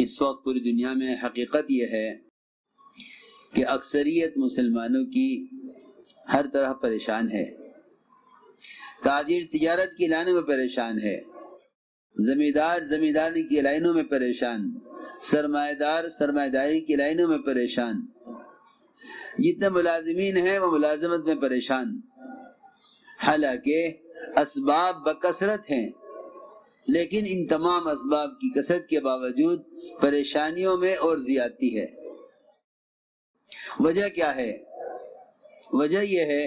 اس وقت پوری دنیا میں حقیقت یہ ہے کہ اکثریت مسلمانوں کی ہر طرح پریشان ہے، تاجر تجارت کی لائنوں میں پریشان ہے، زمیندار زمینداری کی لائنوں میں پریشان، سرمایہ دار سرمایہ داری کی لائنوں میں پریشان، جتنے ملازمین ہیں وہ ملازمت میں پریشان۔ حالانکہ اسباب بکثرت ہیں، لیکن ان تمام اسباب کی کثرت کے باوجود پریشانیوں میں اور زیادتی ہے۔ وجہ کیا ہے؟ وجہ یہ ہے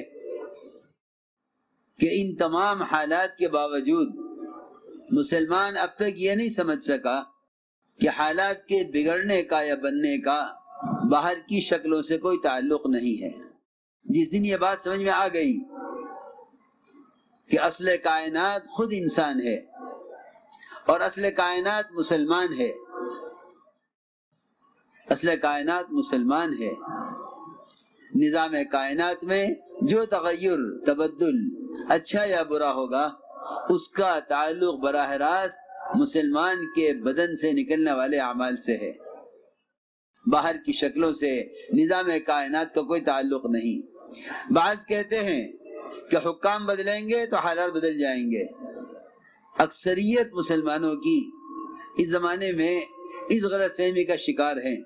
کہ ان تمام حالات کے باوجود مسلمان اب تک یہ نہیں سمجھ سکا کہ حالات کے بگڑنے کا یا بننے کا باہر کی شکلوں سے کوئی تعلق نہیں ہے۔ جس دن یہ بات سمجھ میں آ گئی کہ اصل کائنات خود انسان ہے اور اصل کائنات مسلمان ہے، اصل کائنات مسلمان ہے، نظام کائنات میں جو تغیر تبدل اچھا یا برا ہوگا اس کا تعلق براہ راست مسلمان کے بدن سے نکلنے والے اعمال سے ہے، باہر کی شکلوں سے نظام کائنات کا کوئی تعلق نہیں۔ بعض کہتے ہیں کہ حکام بدلیں گے تو حالات بدل جائیں گے۔ اکثریت مسلمانوں کی اس زمانے میں اس غلط فہمی کا شکار ہیں،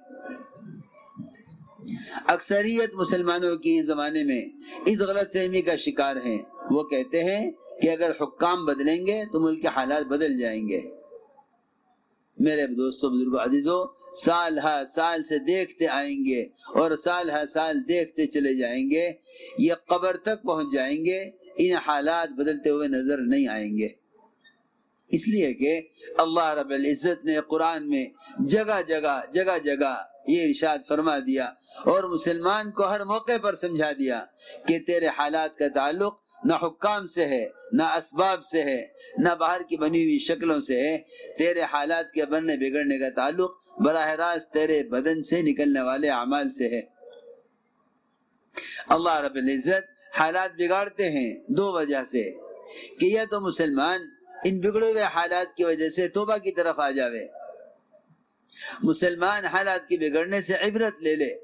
اکثریت مسلمانوں کی اس زمانے میں اس غلط فہمی کا شکار ہیں۔ وہ کہتے ہیں کہ اگر حکام بدلیں گے تو ملک کے حالات بدل جائیں گے۔ میرے دوستوں بزرگوں عزیزوں، سال ہر سال سے دیکھتے آئیں گے اور سال ہر سال دیکھتے چلے جائیں گے، یہ قبر تک پہنچ جائیں گے، ان حالات بدلتے ہوئے نظر نہیں آئیں گے۔ اس لیے کہ اللہ رب العزت نے قرآن میں جگہ جگہ یہ ارشاد فرما دیا اور مسلمان کو ہر موقع پر سمجھا دیا کہ تیرے حالات کا تعلق نہ حکام سے ہے، نہ اسباب سے ہے، نہ باہر کی بنی ہوئی شکلوں سے ہے، تیرے حالات کے بننے بگڑنے کا تعلق براہ راست تیرے بدن سے نکلنے والے اعمال سے ہے۔ اللہ رب العزت حالات بگاڑتے ہیں دو وجہ سے، کہ یا تو مسلمان ان بگڑے ہوئے حالات کی وجہ سے توبہ کی طرف آ جاوے، مسلمان حالات کے بگڑنے سے عبرت لے لے،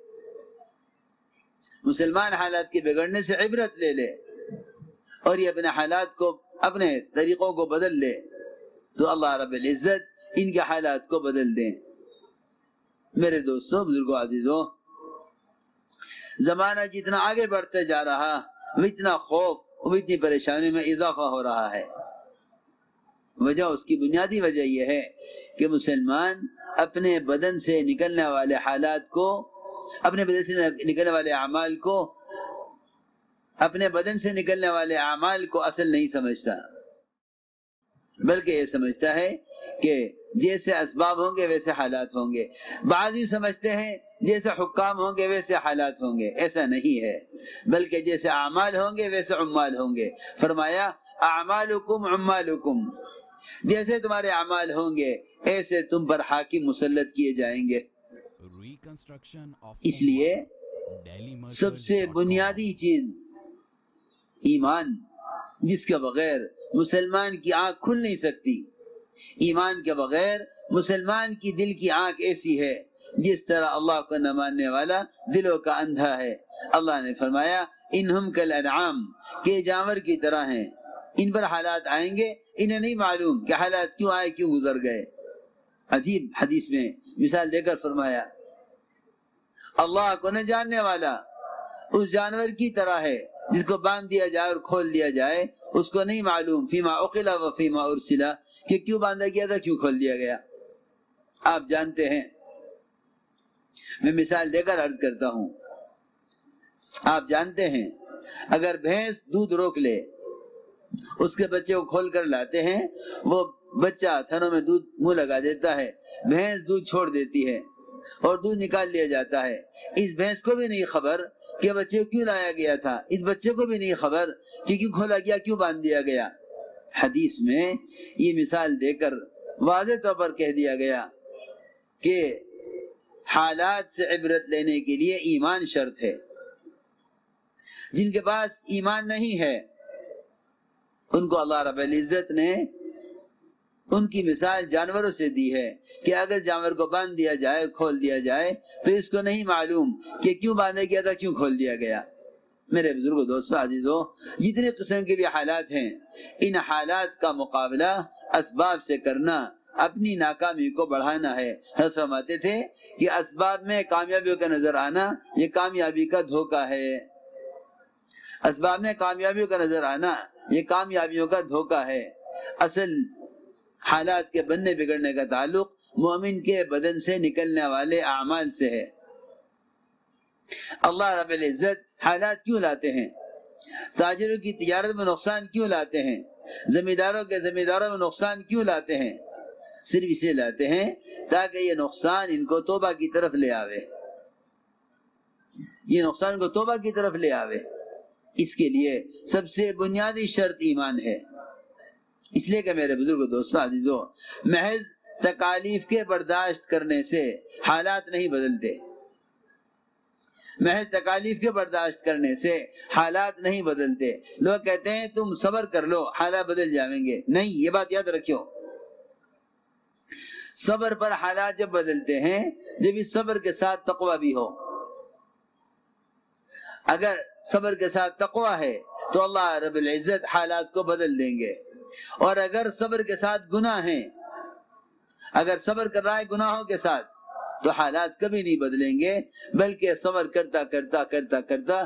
مسلمان حالات کے بگڑنے سے عبرت لے لے اور یہ اپنے حالات کو اپنے طریقوں کو بدل لے تو اللہ رب العزت ان کے حالات کو بدل دیں۔ میرے دوستوں بزرگوں عزیزوں، زمانہ جتنا آگے بڑھتے جا رہا وہ اتنا خوف وہ اتنی پریشانی میں اضافہ ہو رہا ہے۔ وجہ اس کی بنیادی وجہ یہ ہے کہ مسلمان اپنے بدن سے نکلنے والے حالات کو، اپنے بدن سے نکلنے والے اعمال کو، اپنے بدن سے نکلنے والے اعمال کو اصل نہیں سمجھتا، بلکہ یہ سمجھتا ہے کہ جیسے اسباب ہوں گے ویسے حالات ہوں گے۔ بعض یہ سمجھتے ہیں جیسے حکام ہوں گے ویسے حالات ہوں گے، ایسا نہیں ہے، بلکہ جیسے اعمال ہوں گے ویسے عمال ہوں گے۔ فرمایا اعمالکم عمالکم، جیسے تمہارے اعمال ہوں گے ایسے تم پر حاکم مسلط کیے جائیں گے۔ اس لیے سب سے بنیادی چیز ایمان، جس کے بغیر مسلمان کی آنکھ کھل نہیں سکتی۔ ایمان کے بغیر مسلمان کی دل کی آنکھ ایسی ہے جس طرح اللہ کو نہ ماننے والا دلوں کا اندھا ہے۔ اللہ نے فرمایا انہم کالانعام، کہ جانور کی طرح ہیں، ان پر حالات آئیں گے، انہیں نہیں معلوم کہ حالات کیوں آئے کیوں گزر گئے۔ عجیب حدیث میں مثال دے کر فرمایا اللہ کو نہ جاننے والا اس جانور کی طرح ہے جس کو باندھ دیا جائے اور کھول دیا جائے، اس کو نہیں معلوم فیما اقل و فیما ارسلا، کہ کیوں باندھا گیا تھا کیوں کھول دیا گیا۔ آپ جانتے ہیں، میں مثال دے کر عرض کرتا ہوں، آپ جانتے ہیں اگر بھینس دودھ روک لے، اس کے بچے کو کھول کر لاتے ہیں، وہ بچہ تھنوں میں دودھ منہ لگا دیتا ہے، بھینس دودھ چھوڑ دیتی ہے اور دودھ نکال لیا جاتا ہے۔ اس بھینس کو بھی نہیں خبر کہ بچے کو کیوں لایا گیا تھا، اس بچے کو بھی نہیں خبر کہ کیوں کھولا گیا، کیوں باندھ دیا گیا۔ حدیث میں یہ مثال دے کر واضح طور پر کہہ دیا گیا کہ حالات سے عبرت لینے کے لیے ایمان شرط ہے۔ جن کے پاس ایمان نہیں ہے ان کو اللہ رب العزت نے ان کی مثال جانوروں سے دی ہے کہ اگر جانور کو باندھ دیا جائے، کھول دیا جائے، تو اس کو نہیں معلوم کہ کیوں باندھا گیا تھا، کیوں کھول دیا گیا۔ میرے بزرگوں، دوستو، عزیزو، جتنے قسم کے بھی حالات ہیں، ان حالات کا مقابلہ اسباب سے کرنا اپنی ناکامی کو بڑھانا ہے۔ حضرت فرماتے تھے کہ اسباب میں کامیابیوں کا نظر آنا یہ کامیابی کا دھوکہ ہے۔ اسباب میں کامیابیوں کا نظر آنا یہ کامیابیوں کا دھوکہ ہے۔ اصل حالات کے بننے بگڑنے کا تعلق مومن کے بدن سے نکلنے والے اعمال سے ہے۔ اللہ رب العزت حالات کیوں لاتے ہیں؟ تاجروں کی تجارت میں نقصان کیوں لاتے ہیں؟ زمینداروں میں نقصان کیوں لاتے ہیں؟ صرف اس لیے لاتے ہیں تاکہ یہ نقصان ان کو توبہ کی طرف لے آوے، یہ نقصان کو توبہ کی طرف لے آوے۔ اس کے لیے سب سے بنیادی شرط ایمان ہے۔ اس لیے کہ میرے بزرگ دوستو، عزیزو، محض تکالیف کے برداشت کرنے سے حالات نہیں بدلتے، محض تکالیف کے برداشت کرنے سے حالات نہیں بدلتے۔ لوگ کہتے ہیں تم صبر کر لو حالات بدل جائیں گے، نہیں، یہ بات یاد رکھو۔ صبر پر حالات جب بدلتے ہیں جب اس صبر کے ساتھ تقوی بھی ہو۔ اگر صبر کے ساتھ تقوی ہے تو اللہ رب العزت حالات کو بدل دیں گے، اور اگر صبر کے ساتھ گناہ ہیں، اگر صبر کر رہا ہے گناہوں کے ساتھ، تو حالات کبھی نہیں بدلیں گے، بلکہ صبر کرتا کرتا کرتا کرتا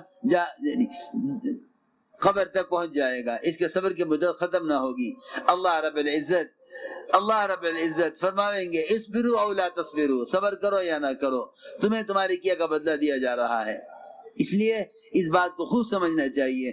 قبر تک پہنچ جائے گا، اس کے صبر کی مدت ختم نہ ہوگی۔ اللہ رب العزت فرماویں گے اصبروا او لا تصبروا، صبر کرو یا نہ کرو، تمہیں تمہاری کیا کا بدلہ دیا جا رہا ہے۔ اس لیے اس بات کو خوب سمجھنا چاہیے،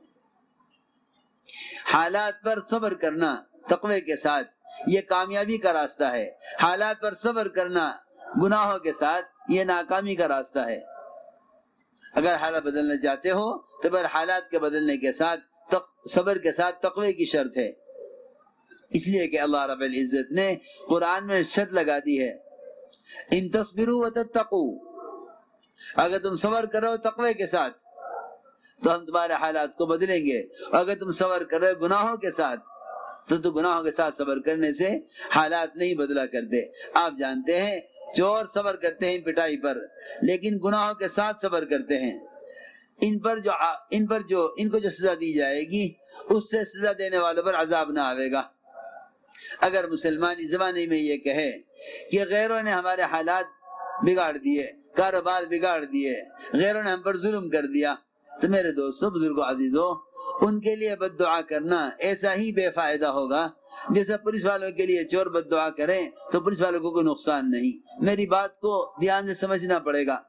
حالات پر صبر کرنا تقوی کے ساتھ یہ کامیابی کا راستہ ہے، حالات پر صبر کرنا گناہوں کے ساتھ یہ ناکامی کا راستہ ہے۔ اگر حالات بدلنا چاہتے ہو تو پھر حالات کے بدلنے کے ساتھ صبر کے ساتھ تقوی کی شرط ہے۔ اس لیے کہ اللہ رب العزت نے قرآن میں شرط لگا دی ہے، ان تصبروا وتتقوا، اگر تم صبر کرو تقوی کے ساتھ تو ہم تمہارے حالات کو بدلیں گے، اگر تم صبر کرو گناہوں کے ساتھ تو گناہوں کے ساتھ صبر کرنے سے حالات نہیں بدلا کرتے۔ آپ جانتے ہیں چور صبر کرتے ہیں پٹائی پر، لیکن گناہوں کے ساتھ صبر کرتے ہیں، ان کو جو سزا دی جائے گی اس سے سزا دینے والوں پر عذاب نہ آئے گا۔ اگر مسلمانی زمانے میں یہ کہے کہ غیروں نے ہمارے حالات بگاڑ دیے، کاروبار بگاڑ دیے، غیروں نے ہم پر ظلم کر دیا، تو میرے دوستو، بزرگوں، عزیزو، ان کے لیے بد دعا کرنا ایسا ہی بے فائدہ ہوگا جیسا پولیس والوں کے لیے چور بد دعا کریں تو پولیس والوں کو کوئی نقصان نہیں۔ میری بات کو دھیان سے سمجھنا پڑے گا،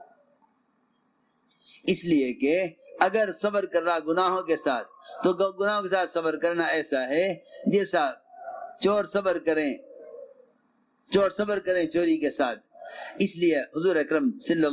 اس لیے کہ اگر صبر کر رہا گناہوں کے ساتھ تو گناہوں کے ساتھ صبر کرنا ایسا ہے جیسا چور صبر کریں چوری کے ساتھ۔ اس لیے حضور اکرم صلی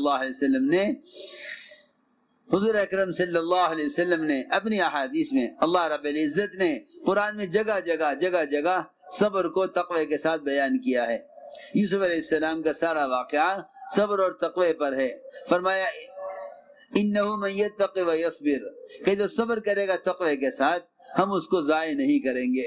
اللہ علیہ وسلم نے اپنی احادیث میں، اللہ رب العزت نے قرآن میں جگہ جگہ صبر کو تقوی کے ساتھ بیان کیا ہے۔ یوسف علیہ السلام کا سارا واقعہ صبر اور تقوی پر ہے۔ فرمایا انہ من یتق ویصبر، کہ جو صبر کرے گا تقوی کے ساتھ ہم اس کو ضائع نہیں کریں گے۔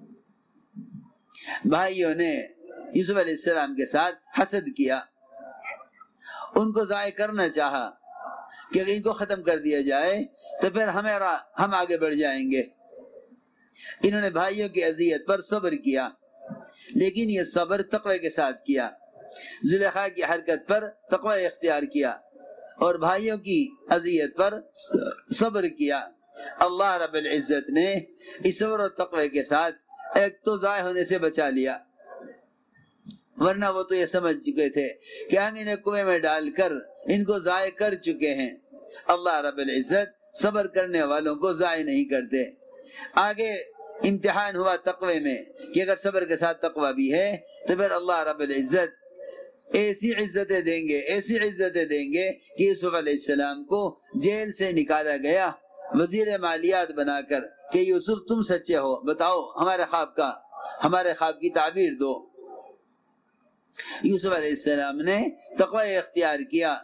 بھائیوں نے یوسف علیہ السلام کے ساتھ حسد کیا، ان کو ضائع کرنا چاہا کہ اگر ان کو ختم کر دیا جائے تو پھر ہم آگے بڑھ جائیں گے۔ انہوں نے بھائیوں کی اذیت پر صبر کیا، لیکن یہ صبر تقوی کے ساتھ کیا، زلیخا کی حرکت پر تقوی اختیار کیا اور بھائیوں کی اذیت پر صبر کیا۔ اللہ رب العزت نے اس صبر اور تقوی کے ساتھ ایک تو ضائع ہونے سے بچا لیا، ورنہ وہ تو یہ سمجھ چکے تھے کہ ہم انہیں کنویں میں ڈال کر ان کو ضائع کر چکے ہیں۔ اللہ رب العزت صبر کرنے والوں کو ضائع نہیں کرتے۔ آگے امتحان ہوا تقوی میں کہ اگر صبر کے ساتھ تقوی بھی ہے تو پھر اللہ رب العزت ایسی عزتیں دیں گے کہ یوسف علیہ السلام کو جیل سے نکالا گیا وزیر مالیات بنا کر کہ یوسف تم سچے ہو، بتاؤ ہمارے خواب کی تعبیر دو۔ یوسف علیہ السلام نے تقوی اختیار کیا،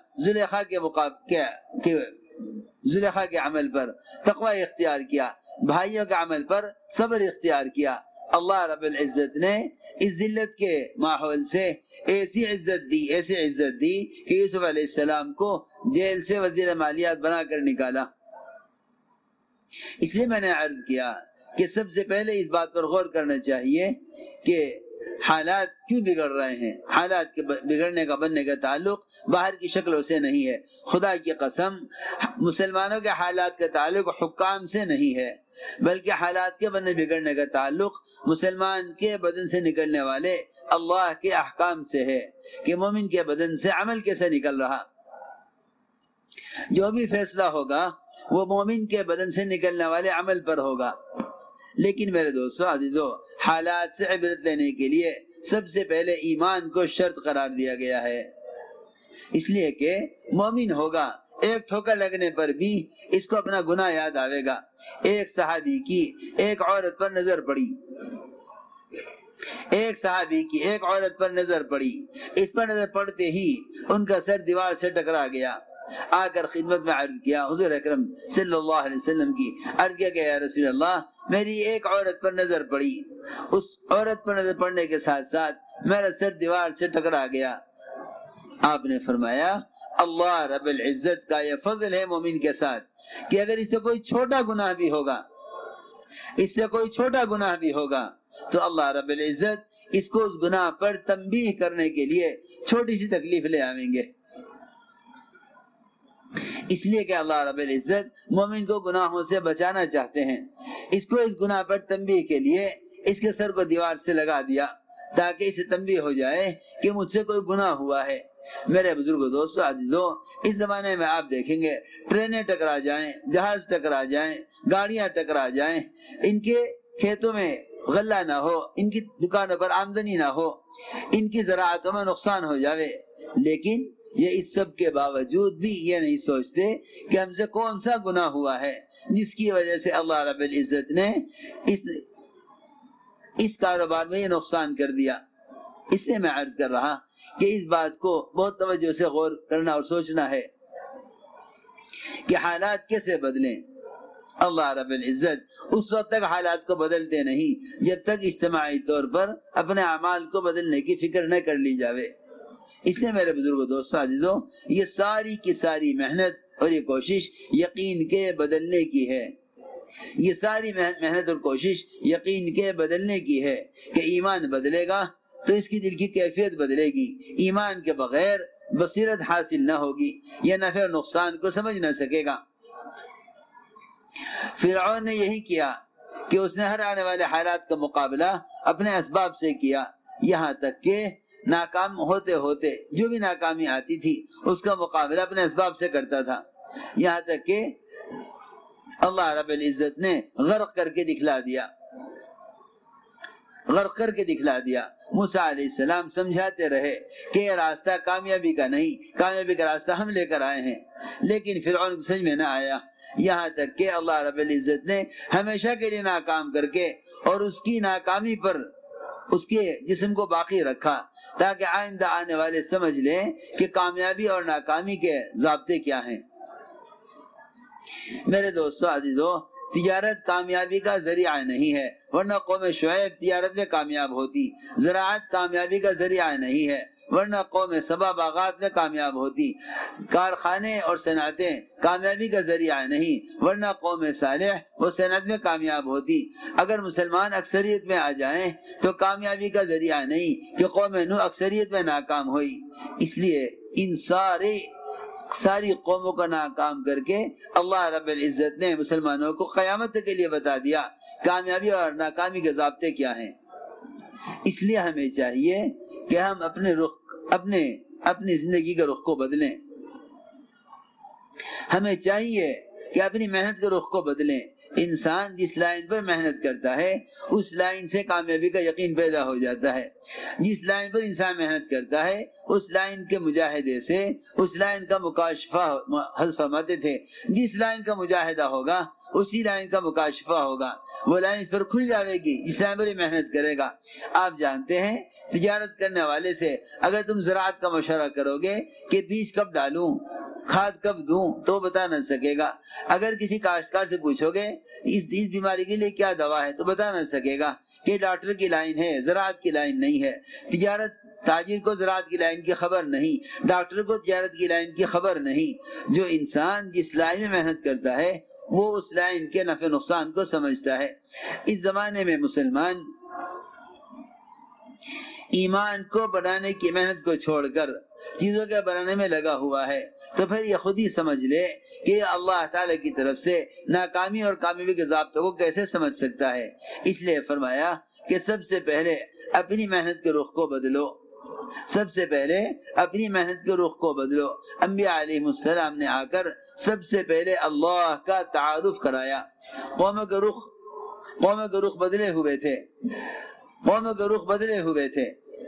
زلیخا کے عمل پر تقوی اختیار کیا، بھائیوں کے عمل پر صبر اختیار کیا، اللہ رب العزت نے اس ذلت کے ماحول سے ایسی عزت دی کہ یوسف علیہ السلام کو جیل سے وزیر مالیات بنا کر نکالا۔ اس لیے میں نے عرض کیا کہ سب سے پہلے اس بات پر غور کرنا چاہیے کہ حالات کیوں بگڑ رہے ہیں۔ حالات کے بگڑنے کا بننے کا تعلق باہر کی شکلوں سے نہیں ہے، خدا کی قسم مسلمانوں کے حالات کا تعلق حکام سے نہیں ہے، بلکہ حالات کے بننے بگڑنے کا تعلق مسلمان کے بدن سے نکلنے والے اللہ کے احکام سے ہے کہ مومن کے بدن سے عمل کیسے نکل رہا۔ جو بھی فیصلہ ہوگا وہ مومن کے بدن سے نکلنے والے عمل پر ہوگا۔ لیکن میرے دوستو عزیزو، حالات سے عبرت لینے کے لیے سب سے پہلے ایمان کو شرط قرار دیا گیا ہے، اس لیے کہ مومن ہوگا، ایک ٹھوکر لگنے پر بھی اس کو اپنا گناہ یاد آئے گا۔ ایک صحابی کی ایک عورت پر نظر پڑی، اس پر نظر پڑتے ہی ان کا سر دیوار سے ٹکرا گیا۔ آ کر خدمت میں عرض کیا، حضور اکرم صلی اللہ علیہ وسلم کی عرض کیا کہ یا رسول اللہ، میری ایک عورت پر نظر پڑی، اس عورت پر نظر پڑنے کے ساتھ ساتھ میرا سر دیوار سے ٹکرا گیا۔ آپ نے فرمایا اللہ رب العزت کا یہ فضل ہے مومن کے ساتھ کہ اگر اس سے کوئی چھوٹا گناہ بھی ہوگا تو اللہ رب العزت اس کو اس گناہ پر تنبیہ کرنے کے لیے چھوٹی سی تکلیف لے آئیں گے، اس لیے کہ اللہ رب العزت مومن کو گناہوں سے بچانا چاہتے ہیں۔ اس کو اس گناہ پر تنبیہ کے لیے اس کے سر کو دیوار سے لگا دیا تاکہ اسے تنبیہ ہو جائے کہ مجھ سے کوئی گناہ ہوا ہے۔ میرے بزرگوں، دوستو، عزیزوں، اس زمانے میں آپ دیکھیں گے ٹرینیں ٹکرا جائیں، جہاز ٹکرا جائیں، گاڑیاں ٹکرا جائیں، ان کے کھیتوں میں غلہ نہ ہو، ان کی دکانوں پر آمدنی نہ ہو، ان کی زراعتوں میں نقصان ہو جاوے، لیکن یہ اس سب کے باوجود بھی یہ نہیں سوچتے کہ ہم سے کون سا گناہ ہوا ہے جس کی وجہ سے اللہ رب العزت نے اس کاروبار میں یہ نقصان کر دیا۔ اس لیے میں عرض کر رہا کہ اس بات کو بہت توجہ سے غور کرنا اور سوچنا ہے کہ حالات کیسے بدلیں۔ اللہ رب العزت اس وقت تک حالات کو بدلتے نہیں جب تک اجتماعی طور پر اپنے اعمال کو بدلنے کی فکر نہ کر لی جاوے۔ اس لیے میرے بزرگوں، دوستو، عزیزوں، یہ ساری کی ساری محنت اور یہ کوشش یقین کے بدلنے کی ہے۔ یہ ساری محنت اور کوشش یقین کے بدلنے کی ہے کہ ایمان بدلے گا تو اس کی دل کی کیفیت بدلے گی۔ ایمان کے بغیر بصیرت حاصل نہ ہوگی، یہ نفع اور نقصان کو سمجھ نہ سکے گا۔ فرعون نے یہی کیا کہ اس نے ہر آنے والے حالات کا مقابلہ اپنے اسباب سے کیا، یہاں تک کہ ناکام ہوتے ہوتے جو بھی ناکامی آتی تھی اس کا مقابلہ اپنے اسباب سے کرتا تھا، یہاں تک کہ اللہ رب العزت نے غرق کر کے دکھلا دیا۔ موسیٰ علیہ السلام سمجھاتے رہے کہ یہ راستہ کامیابی کا نہیں، کامیابی کا راستہ ہم لے کر آئے ہیں، لیکن فرعون کو سمجھ میں نہ آیا، یہاں تک کہ اللہ رب العزت نے ہمیشہ کے لیے ناکام کر کے اور اس کی ناکامی پر اس کے جسم کو باقی رکھا تاکہ آئندہ آنے والے سمجھ لیں کہ کامیابی اور ناکامی کے ضابطے کیا ہیں۔ میرے دوستو عزیزو، تجارت کامیابی کا ذریعہ نہیں ہے، ورنہ قوم شعیب تجارت میں کامیاب ہوتی۔ زراعت کامیابی کا ذریعہ نہیں ہے، ورنہ قوم سبا باغات میں کامیاب ہوتی۔ کارخانے اور صنعتیں کامیابی کا ذریعہ نہیں، ورنہ قوم صالح وہ صنعت میں کامیاب ہوتی۔ اگر مسلمان اکثریت میں آ جائیں تو کامیابی کا ذریعہ نہیں کہ قوم نوح اکثریت میں ناکام ہوئی۔ اس لیے ان ساری قوموں کا ناکام کر کے اللہ رب العزت نے مسلمانوں کو قیامت کے لیے بتا دیا کامیابی اور ناکامی کے ضابطے کیا ہیں۔ اس لیے ہمیں چاہیے کہ ہم اپنی زندگی کے رخ کو بدلیں، ہمیں چاہیے کہ اپنی محنت کے رخ کو بدلیں۔ انسان جس لائن پر محنت کرتا ہے اس لائن سے کامیابی کا یقین پیدا ہو جاتا ہے۔ جس لائن پر انسان محنت کرتا ہے اس لائن کے مجاہدے سے اس لائن کا مکاشفہ حضرت فرماتے تھے، جس لائن کا مجاہدہ ہوگا اسی لائن کا مکاشفہ ہوگا، وہ لائن اس پر کھل جاوے گی جس لائن پر محنت کرے گا۔ آپ جانتے ہیں تجارت کرنے والے سے اگر تم زراعت کا مشورہ کرو گے کہ بیج کب ڈالوں، کھاد کب دوں تو بتا نہ سکے گا۔ اگر کسی کاشتکار سے پوچھو گے اس بیماری کے لیے کیا دوا ہے تو بتا نہ سکے گا کہ ڈاکٹر کی لائن ہے، زراعت کی لائن نہیں ہے۔ تاجر کو زراعت کی لائن کی خبر نہیں، ڈاکٹر کو تجارت کی لائن کی خبر نہیں۔ جو انسان جس لائن میں محنت کرتا ہے وہ اس لائن کے نفع نقصان کو سمجھتا ہے۔ اس زمانے میں مسلمان ایمان کو بنانے کی محنت کو چھوڑ کر چیزوں کے بنانے میں لگا ہوا ہے، تو پھر یہ خود ہی سمجھ لے کہ اللہ تعالی کی طرف سے ناکامی اور کامیابی کے ضابطوں کو کیسے سمجھ سکتا ہے۔ اس لیے فرمایا کہ سب سے پہلے اپنی محنت کے رخ کو بدلو، سب سے پہلے اپنی محنت کے رخ کو بدلو۔ انبیاء علیہ السلام نے آ کر سب سے پہلے اللہ کا تعارف کرایا۔ قوموں کے رخ بدلے ہوئے تھے،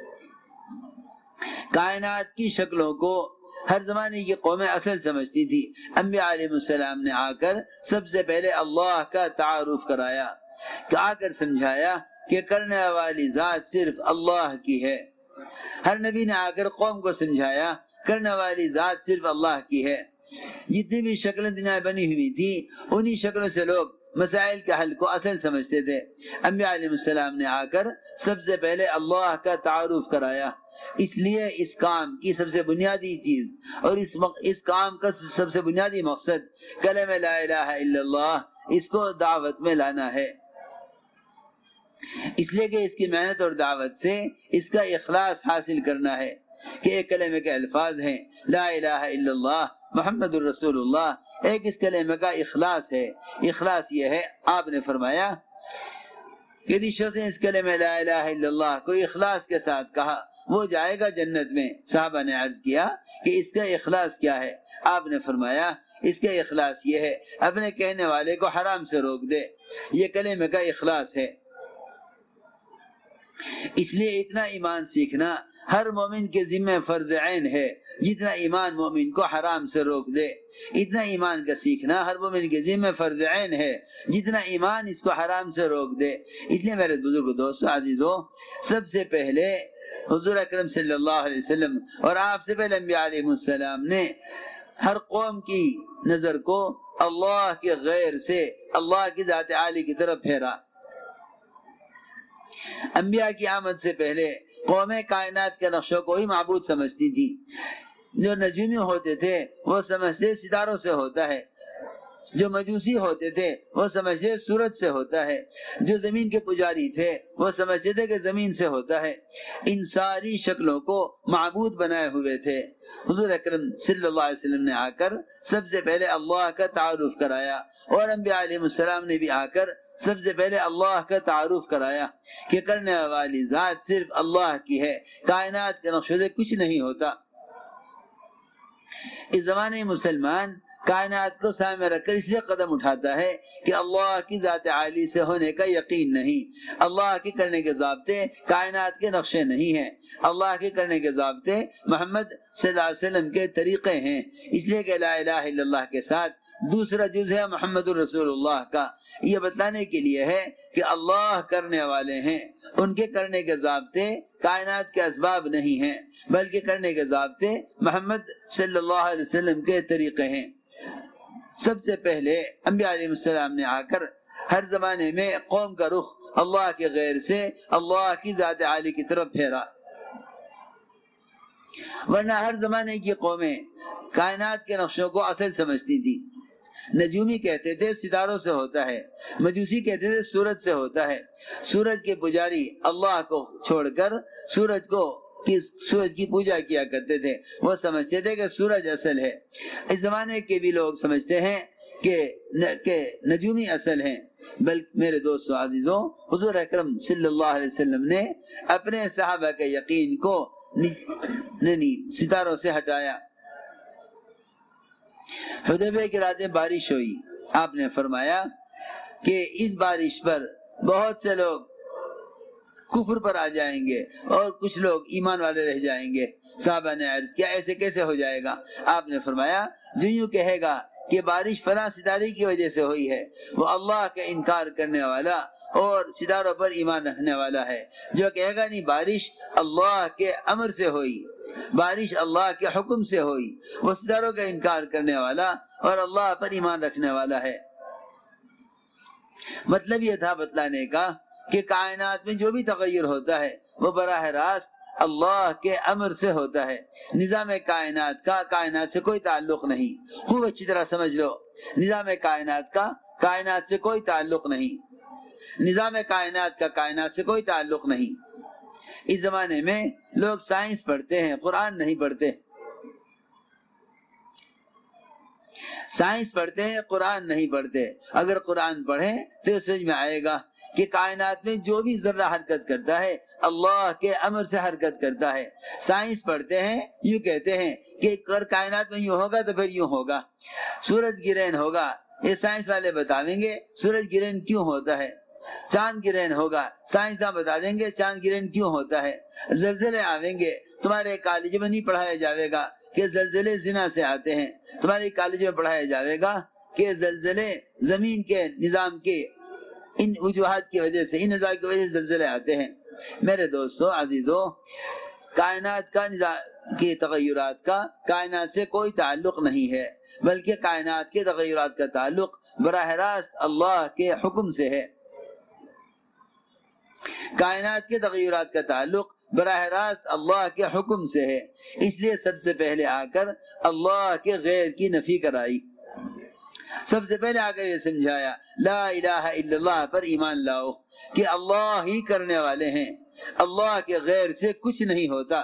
کائنات کی شکلوں کو ہر زمانے کی قومیں اصل سمجھتی تھی۔ انبیاء علیہ السلام نے آ کر سب سے پہلے اللہ کا تعارف کرایا، آ کر سمجھایا کہ کرنے والی ذات صرف اللہ کی ہے۔ ہر نبی نے آ کر قوم کو سمجھایا کرنے والی ذات صرف اللہ کی ہے۔ جتنی بھی شکلیں دنیا میں بنی ہوئی تھی انہی شکلوں سے لوگ مسائل کے حل کو اصل سمجھتے تھے۔ انبیاء علیہ السلام نے آ کر سب سے پہلے اللہ کا تعارف کرایا۔ اس لیے اس کام کی سب سے بنیادی چیز اور اس کام کا سب سے بنیادی مقصد کلمہ لا الہ الا اللہ، اس کو دعوت میں لانا ہے۔ اس لیے کہ اس کی محنت اور دعوت سے اس کا اخلاص حاصل کرنا ہے کہ ایک کلمے کے الفاظ ہیں لا الہ الا اللہ محمد الرسول اللہ، ایک اس کلمے کا اخلاص ہے۔ اخلاص یہ ہے، آپ نے فرمایا کہ جس شخص نے اس کلمے لا الہ الا اللہ کو اخلاص کے ساتھ کہا وہ جائے گا جنت میں۔ صحابہ نے عرض کیا کہ اس کا اخلاص کیا ہے؟ آپ نے فرمایا اس کا اخلاص یہ ہے اپنے کہنے والے کو حرام سے روک دے، یہ کلمے کا اخلاص ہے۔ اس لیے اتنا ایمان سیکھنا ہر مومن کے ذمہ فرض عین ہے جتنا ایمان مومن کو حرام سے روک دے۔ اتنا ایمان کا سیکھنا ہر مومن کے ذمہ فرض عین ہے جتنا ایمان اس کو حرام سے روک دے۔ اس لیے میرے بزرگ دوستو عزیزو، سب سے پہلے حضور اکرم صلی اللہ علیہ وسلم اور آپ سے پہلے انبیاء علیہ السلام نے ہر قوم کی نظر کو اللہ کے غیر سے اللہ کی ذات عالی کی طرف پھیرا۔ انبیاء کی آمد سے پہلے قومیں کائنات کے نقشوں کو ہی معبود سمجھتی تھی۔ جو نجومی ہوتے تھے وہ سمجھتے ستاروں سے ہوتا ہے، جو مجوسی ہوتے تھے وہ سمجھتے سورج سے ہوتا ہے، جو زمین کے پجاری تھے وہ سمجھتے تھے کہ زمین سے ہوتا ہے۔ ان ساری شکلوں کو معبود بنائے ہوئے تھے۔ حضور اکرم صلی اللہ علیہ وسلم نے آ کر سب سے پہلے اللہ کا تعارف کرایا، اور انبیاء علیہ السلام نے بھی آ کر سب سے پہلے اللہ کا تعارف کرایا کہ کرنے والی ذات صرف اللہ کی ہے، کائنات کے نقشے سے کچھ نہیں ہوتا۔ اس زمانے میں مسلمان کائنات کو سامنے رکھ کر اس لیے قدم اٹھاتا ہے کہ اللہ کی ذات عالی سے ہونے کا یقین نہیں، اللہ کے کرنے کے ضابطے کائنات کے نقشے نہیں ہیں، اللہ کے کرنے کے ضابطے محمد صلی اللہ علیہ وسلم کے طریقے ہیں۔ اس لیے کہ لا الہ الا اللہ کے ساتھ دوسرا جز ہے محمد الرسول اللہ کا، یہ بتلانے کے لیے ہے کہ اللہ کرنے والے ہیں، ان کے کرنے کے ضابطے کائنات کے اسباب نہیں ہیں بلکہ کرنے کے ضابطے محمد صلی اللہ علیہ وسلم کے طریقے ہیں۔ سب سے پہلے انبیاء علیہ السلام نے آ کر ہر زمانے میں قوم کا رخ اللہ کے غیر سے اللہ کی ذات عالی کی طرف پھیرا، ورنہ ہر زمانے کی قومیں کائنات کے نقشوں کو اصل سمجھتی تھی۔ نجومی کہتے تھے ستاروں سے ہوتا ہے، مجوسی کہتے تھے سورج سے ہوتا ہے، سورج کے پجاری اللہ کو چھوڑ کر سورج کی پوجا کیا کرتے تھے، وہ سمجھتے تھے کہ سورج اصل ہے۔ اس زمانے کے بھی لوگ سمجھتے ہیں کہ نجومی اصل ہیں، بلکہ میرے دوستو عزیزوں، حضور اکرم صلی اللہ علیہ وسلم نے اپنے صحابہ کے یقین کو ستاروں سے ہٹایا۔ حدیبیہ کی رات میں بارش ہوئی، آپ نے فرمایا کہ اس بارش پر بہت سے لوگ کفر پر آ جائیں گے اور کچھ لوگ ایمان والے رہ جائیں گے۔ صحابہ نے عرض کیا ایسے کیسے ہو جائے گا؟ آپ نے فرمایا جو یوں کہے گا کہ بارش فلاں ستارے کی وجہ سے ہوئی ہے وہ اللہ کا انکار کرنے والا اور ستاروں پر ایمان رکھنے والا ہے۔ جو کہے گا نہیں بارش اللہ کے امر سے ہوئی، بارش اللہ کے حکم سے ہوئی، وہ ستاروں کا انکار کرنے والا اور اللہ پر ایمان رکھنے والا ہے۔ مطلب یہ تھا بتلانے کا کہ کائنات میں جو بھی تغیر ہوتا ہے وہ براہ راست اللہ کے امر سے ہوتا ہے۔ نظام کائنات کا کائنات سے کوئی تعلق نہیں، خوب اچھی طرح سمجھ لو، نظام کائنات کا کائنات سے کوئی تعلق نہیں، نظام کائنات کا کائنات سے کوئی تعلق نہیں۔ اس زمانے میں لوگ سائنس پڑھتے ہیں، قرآن نہیں پڑھتے، سائنس پڑھتے ہیں، قرآن نہیں پڑھتے۔ اگر قرآن پڑھیں تو سمجھ میں آئے گا کہ کائنات میں جو بھی ذرہ حرکت کرتا ہے اللہ کے امر سے حرکت کرتا ہے۔ سائنس پڑھتے ہیں، یوں کہتے ہیں کہ اگر کائنات میں یوں ہوگا تو پھر یوں ہوگا، سورج گرہن ہوگا، یہ سائنس والے بتائیں گے سورج گرہن کیوں ہوتا ہے، چاند گرہن ہوگا، سائنسداں بتا دیں گے چاند گرہن کیوں ہوتا ہے، زلزلے آئیں گے، تمہارے کالج میں نہیں پڑھایا جاوے گا کہ زلزلے زنا سے آتے ہیں، تمہارے کالج میں پڑھایا جاوے گا کہ زلزلے زمین کے نظام کے ان وجوہات کی وجہ سے، ان نظام کی وجہ سے زلزلے آتے ہیں۔ میرے دوستو عزیزو، کائنات کا نظام کی تغیرات کا کائنات سے کوئی تعلق نہیں ہے، بلکہ کائنات کے تغیرات کا تعلق براہ راست اللہ کے حکم سے ہے۔ کائنات کے تغیرات کا تعلق براہ راست اللہ کے حکم سے ہے، اس لیے سب سے پہلے آ کر اللہ کے غیر کی نفی کرائی، سب سے پہلے آ کر یہ سمجھایا لا الہ الا اللہ پر ایمان لاؤ کہ اللہ ہی کرنے والے ہیں، اللہ کے غیر سے کچھ نہیں ہوتا،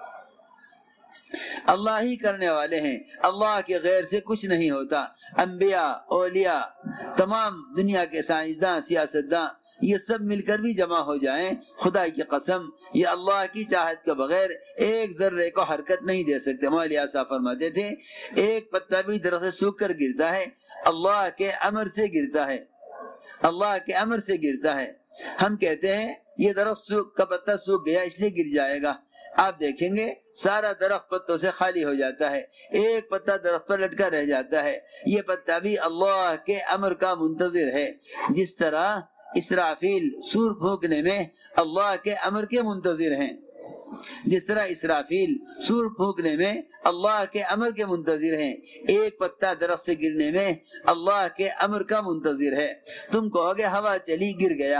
اللہ ہی کرنے والے ہیں، اللہ کے غیر سے کچھ نہیں ہوتا۔ انبیاء، اولیاء، تمام دنیا کے سائنسداں، سیاستداں، یہ سب مل کر بھی جمع ہو جائیں، خدا کی قسم یہ اللہ کی چاہت کے بغیر ایک ذرے کو حرکت نہیں دے سکتے۔ مولانا صاحب فرماتے تھے ایک پتا بھی درخت سے سوکھ کر گرتا ہے، اللہ کے امر سے گرتا ہے، اللہ کے امر سے گرتا ہے۔ ہم کہتے ہیں یہ درخت کا پتا سوکھ گیا اس لیے گر جائے گا، آپ دیکھیں گے سارا درخت پتوں سے خالی ہو جاتا ہے، ایک پتا درخت پر لٹکا رہ جاتا ہے، یہ پتا بھی اللہ کے امر کا منتظر ہے۔ جس طرح اسرافیل سور پھونکنے میں اللہ کے امر کے منتظر ہیں، جس طرح اسرافیل سور پھونکنے میں اللہ کے امر کے منتظر ہیں، ایک پتا درخت سے گرنے میں اللہ کے امر کا منتظر ہے۔ تم کہو گے ہوا چلی گر گیا،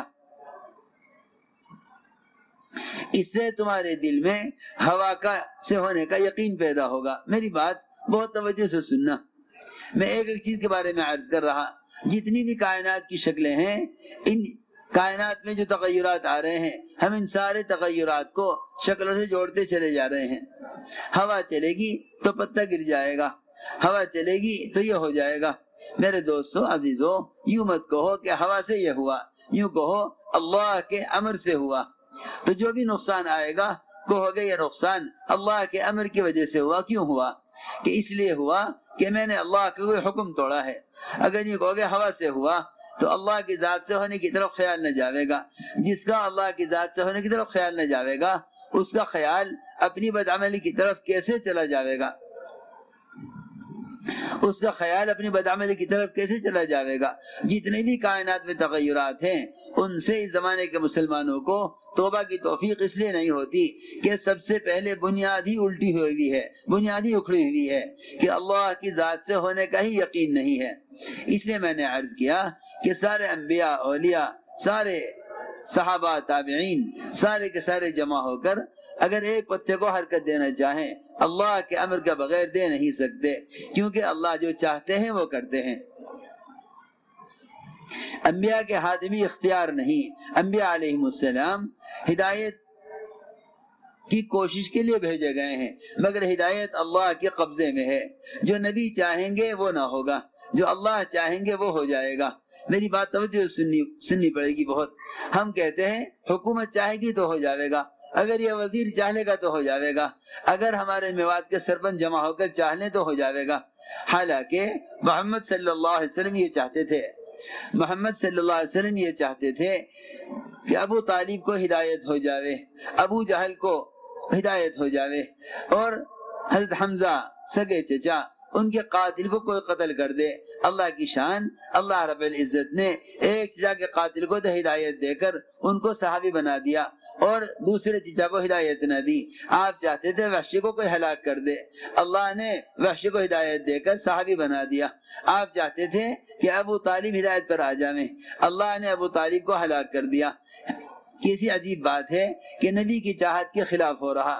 اس سے تمہارے دل میں ہوا کا سے ہونے کا یقین پیدا ہوگا۔ میری بات بہت توجہ سے سننا، میں ایک ایک چیز کے بارے میں عرض کر رہا، جتنی بھی کائنات کی شکلیں ہیں، ان کائنات میں جو تغیرات آ رہے ہیں، ہم ان سارے تغیرات کو شکلوں سے جوڑتے چلے جا رہے ہیں۔ ہوا چلے گی تو پتا گر جائے گا، ہوا چلے گی تو یہ ہو جائے گا۔ میرے دوستو عزیزو، یوں مت کہو کہ ہوا سے یہ ہوا، یوں کہو اللہ کے امر سے ہوا۔ تو جو بھی نقصان آئے گا کہو گے یہ نقصان اللہ کے امر کی وجہ سے ہوا۔ کیوں ہوا؟ کہ اس لیے ہوا کہ میں نے اللہ کا کوئی حکم توڑا ہے۔ اگر یہ کہو گے ہوا سے ہوا تو اللہ کی ذات سے ہونے کی طرف خیال نہ جاوے گا، جس کا اللہ کی ذات سے ہونے کی طرف خیال نہ جاوے گا اس کا خیال اپنی بدعملی کی طرف کیسے چلا جاوے گا، اس کا خیال اپنی بدعملی کی طرف کیسے چلا جاوے گا۔ جتنے بھی کائنات میں تغیرات ہیں ان سے اس زمانے کے مسلمانوں کو توبہ کی توفیق اس لیے نہیں ہوتی کہ سب سے پہلے بنیاد ہی الٹی ہوئی ہے، بنیاد ہی اکھڑی ہوئی ہے کہ اللہ کی ذات سے ہونے کا ہی یقین نہیں ہے۔ اس لیے میں نے عرض کیا کہ سارے انبیاء، اولیاء، سارے صحابہ، تابعین، سارے کے سارے جمع ہو کر اگر ایک پتے کو حرکت دینا چاہیں اللہ کے امر کے بغیر دے نہیں سکتے، کیونکہ اللہ جو چاہتے ہیں وہ کرتے ہیں۔ انبیاء کے ہاتھ میں اختیار نہیں، انبیاء علیہ السلام ہدایت کی کوشش کے لیے بھیجے گئے ہیں، مگر ہدایت اللہ کے قبضے میں ہے۔ جو نبی چاہیں گے وہ نہ ہوگا، جو اللہ چاہیں گے وہ ہو جائے گا۔ میری بات توجہ سننی پڑے گی بہت۔ ہم کہتے ہیں حکومت چاہے گی تو ہو جائے گا، اگر یہ وزیر چاہ لے گا تو ہو جائے گا، اگر ہمارے میوات کے سرپنچ جمع ہو کر چاہ لیں تو ہو جائے گا۔ حالانکہ محمد صلی اللہ علیہ وسلم یہ چاہتے تھے، محمد صلی اللہ علیہ وسلم یہ چاہتے تھے کہ ابو طالب کو ہدایت ہو جاوے، ابو جہل کو ہدایت ہو جاوے، اور حضرت حمزہ سگے چچا ان کے قاتل کو کوئی قتل کر دے۔ اللہ کی شان، اللہ رب العزت نے ایک چچا کے قاتل کو ہدایت دے کر ان کو صحابی بنا دیا۔ اور دوسرے چچا کو ہدایت نہ دی. آپ چاہتے تھے وحشی کو کوئی ہلاک کر دے, اللہ نے وحشی کو ہدایت دے کر صحابی بنا دیا. آپ چاہتے تھے کہ ابو طالب ہدایت پر آ جائیں, اللہ نے ابو طالب کو ہلاک کر دیا. کیسی عجیب بات ہے کہ نبی کی چاہت کے خلاف ہو رہا,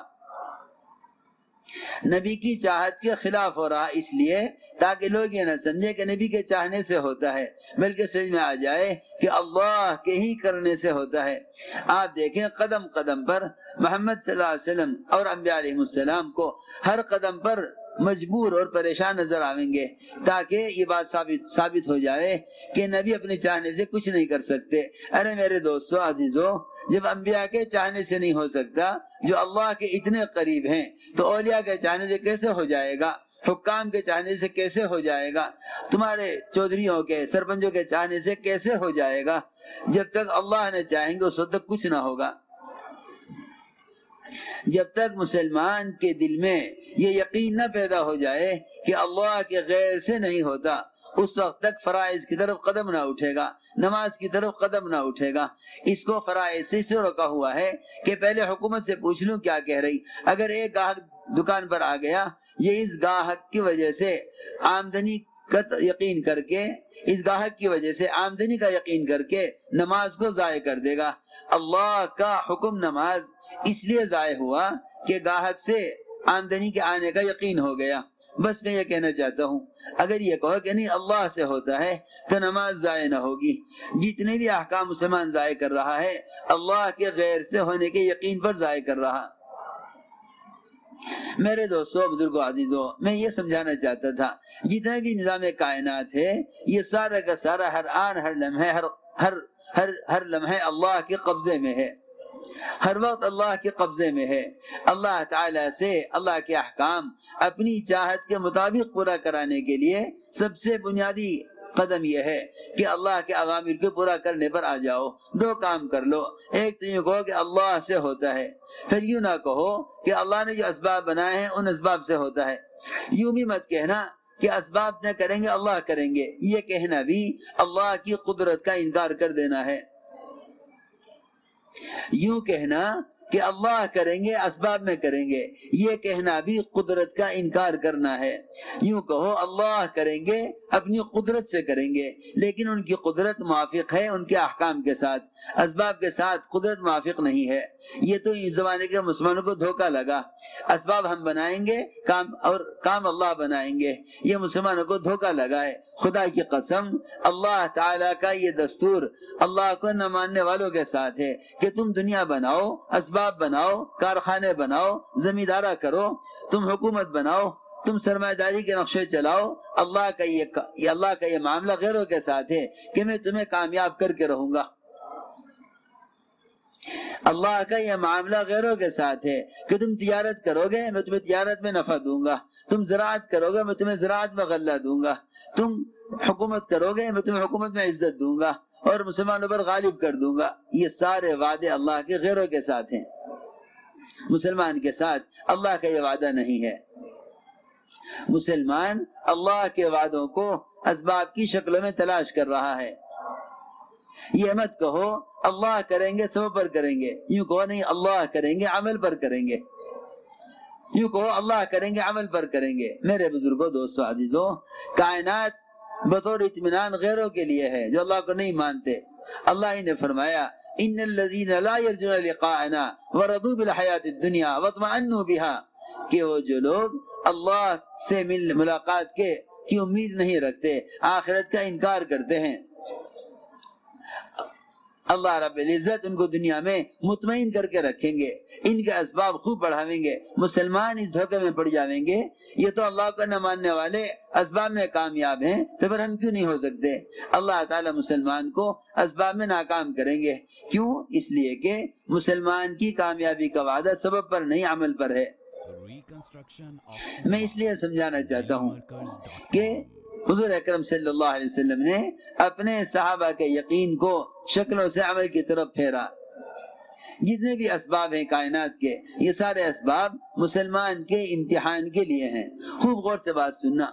نبی کی چاہت کے خلاف ہو رہا, اس لیے تاکہ لوگ یہ نہ سمجھے کہ نبی کے چاہنے سے ہوتا ہے, بلکہ سمجھ میں آ جائے کہ اللہ کے ہی کرنے سے ہوتا ہے. آپ دیکھیں قدم قدم پر محمد صلی اللہ علیہ وسلم اور انبیاء علیہ السلام کو ہر قدم پر مجبور اور پریشان نظر آئیں گے, تاکہ یہ بات ثابت ہو جائے کہ نبی اپنے چاہنے سے کچھ نہیں کر سکتے. ارے میرے دوستو عزیزو, جب انبیاء کے چاہنے سے نہیں ہو سکتا جو اللہ کے اتنے قریب ہیں, تو اولیاء کے چاہنے سے کیسے ہو جائے گا, حکام کے چاہنے سے کیسے ہو جائے گا, تمہارے چودھریوں کے سرپنچوں کے چاہنے سے کیسے ہو جائے گا؟ جب تک اللہ نے چاہیں گے اس وقت تک کچھ نہ ہوگا. جب تک مسلمان کے دل میں یہ یقین نہ پیدا ہو جائے کہ اللہ کے غیر سے نہیں ہوتا, اس وقت تک فرائض کی طرف قدم نہ اٹھے گا, نماز کی طرف قدم نہ اٹھے گا. اس کو فرائض سے روکا ہوا ہے کہ پہلے حکومت سے پوچھ لوں کیا کہہ رہی. اگر ایک گاہک دکان پر آ گیا, یہ اس گاہک کی وجہ سے آمدنی کا یقین کر کے, اس گاہک کی وجہ سے آمدنی کا یقین کر کے نماز کو ضائع کر دے گا. اللہ کا حکم نماز اس لیے ضائع ہوا کہ گاہک سے آمدنی کے آنے کا یقین ہو گیا. بس میں یہ کہنا چاہتا ہوں, اگر یہ کہو کہ نہیں اللہ سے ہوتا ہے تو نماز ضائع نہ ہوگی. جتنے بھی احکام مسلمان ضائع کر رہا ہے, اللہ کے غیر سے ہونے کے یقین پر ضائع کر رہا. میرے دوستو, بزرگوں, عزیزوں, میں یہ سمجھانا چاہتا تھا جتنے بھی نظام کائنات ہے یہ سارا کا سارا ہر آن ہر لمحے ہر لمحے اللہ کے قبضے میں ہے, ہر وقت اللہ کے قبضے میں ہے. اللہ تعالی سے اللہ کے احکام اپنی چاہت کے مطابق پورا کرانے کے لیے سب سے بنیادی قدم یہ ہے کہ اللہ کے اوامر کو پورا کرنے پر آ جاؤ. دو کام کر لو, ایک تو یہ کہو کہ اللہ سے ہوتا ہے, پھر یوں نہ کہو کہ اللہ نے جو اسباب بنائے ہیں ان اسباب سے ہوتا ہے. یوں بھی مت کہنا کہ اسباب نہ کریں گے اللہ کریں گے, یہ کہنا بھی اللہ کی قدرت کا انکار کر دینا ہے. یوں کہنا کہ اللہ کریں گے اسباب میں کریں گے, یہ کہنا بھی قدرت کا انکار کرنا ہے. یوں کہو اللہ کریں گے اپنی قدرت سے کریں گے, لیکن ان کی قدرت موافق ہے ان کے احکام کے ساتھ, اسباب کے ساتھ قدرت موافق نہیں ہے. یہ تو اس زمانے کے مسلمانوں کو دھوکہ لگا. اسباب ہم بنائیں گے کام اللہ بنائیں گے, یہ مسلمانوں کو دھوکہ لگا ہے. خدا کی قسم, اللہ تعالیٰ کا یہ دستور اللہ کو نہ ماننے والوں کے ساتھ ہے کہ تم دنیا بناؤ, اسباب بناؤ, کارخانے بناؤ, زمیندارہ کرو, تم حکومت بناؤ, تم سرمایہ داری کے نقشے چلاؤ. اللہ کا یہ معاملہ غیروں کے ساتھ ہے کہ میں تمہیں کامیاب کر کے رہوں گا. اللہ کا یہ معاملہ غیروں کے ساتھ ہے کہ تم تجارت کرو گے میں تمہیں تجارت میں نفع دوں گا, تم زراعت کرو گے میں تمہیں زراعت میں غلہ دوں گا, تم حکومت کرو گے میں تمہیں حکومت میں عزت دوں گا اور مسلمانوں پر غالب کر دوں گا. یہ سارے وعدے اللہ کے غیروں کے ساتھ ہیں, مسلمان کے ساتھ اللہ کا یہ وعدہ نہیں ہے. مسلمان اللہ کے وعدوں کو اسباب کی شکلوں میں تلاش کر رہا ہے. یہ مت کہو اللہ کریں گے سبب پر کریں گے, یوں کہو نہیں اللہ کریں گے عمل پر کریں گے, یوں کہو اللہ کریں گے عمل پر کریں گے. میرے بزرگوں, دوستو, عزیزوں, کائنات بطور اطمینان غیروں کے لیے ہے جو اللہ کو نہیں مانتے. اللہ ہی نے فرمایا ان الذين لا يرجون لقاءنا ورضوا بالحياة الدنيا واطمأنوا بها, کہ وہ جو لوگ اللہ سے ملاقات کی امید نہیں رکھتے, آخرت کا انکار کرتے ہیں, اللہ رب العزت ان کو دنیا میں مطمئن کر کے رکھیں گے, ان کے اسباب خوب بڑھاویں گے. مسلمان اس دھوکے میں پڑ جاویں گے, یہ تو اللہ کو نہ ماننے والے اسباب میں کامیاب ہیں, تو پھر ہم کیوں نہیں ہو سکتے؟ اللہ تعالی مسلمان کو اسباب میں ناکام کریں گے. کیوں؟ اس لیے کہ مسلمان کی کامیابی کا وعدہ سبب پر نہیں عمل پر ہے. میں اس لیے سمجھانا چاہتا ہوں کہ حضور اکرم صلی اللہ علیہ وسلم نے اپنے صحابہ کے یقین کو شکلوں سے عمل کی طرف پھیرا. جتنے بھی اسباب ہیں کائنات کے, یہ سارے اسباب مسلمان کے امتحان کے لیے ہیں. خوب غور سے بات سننا,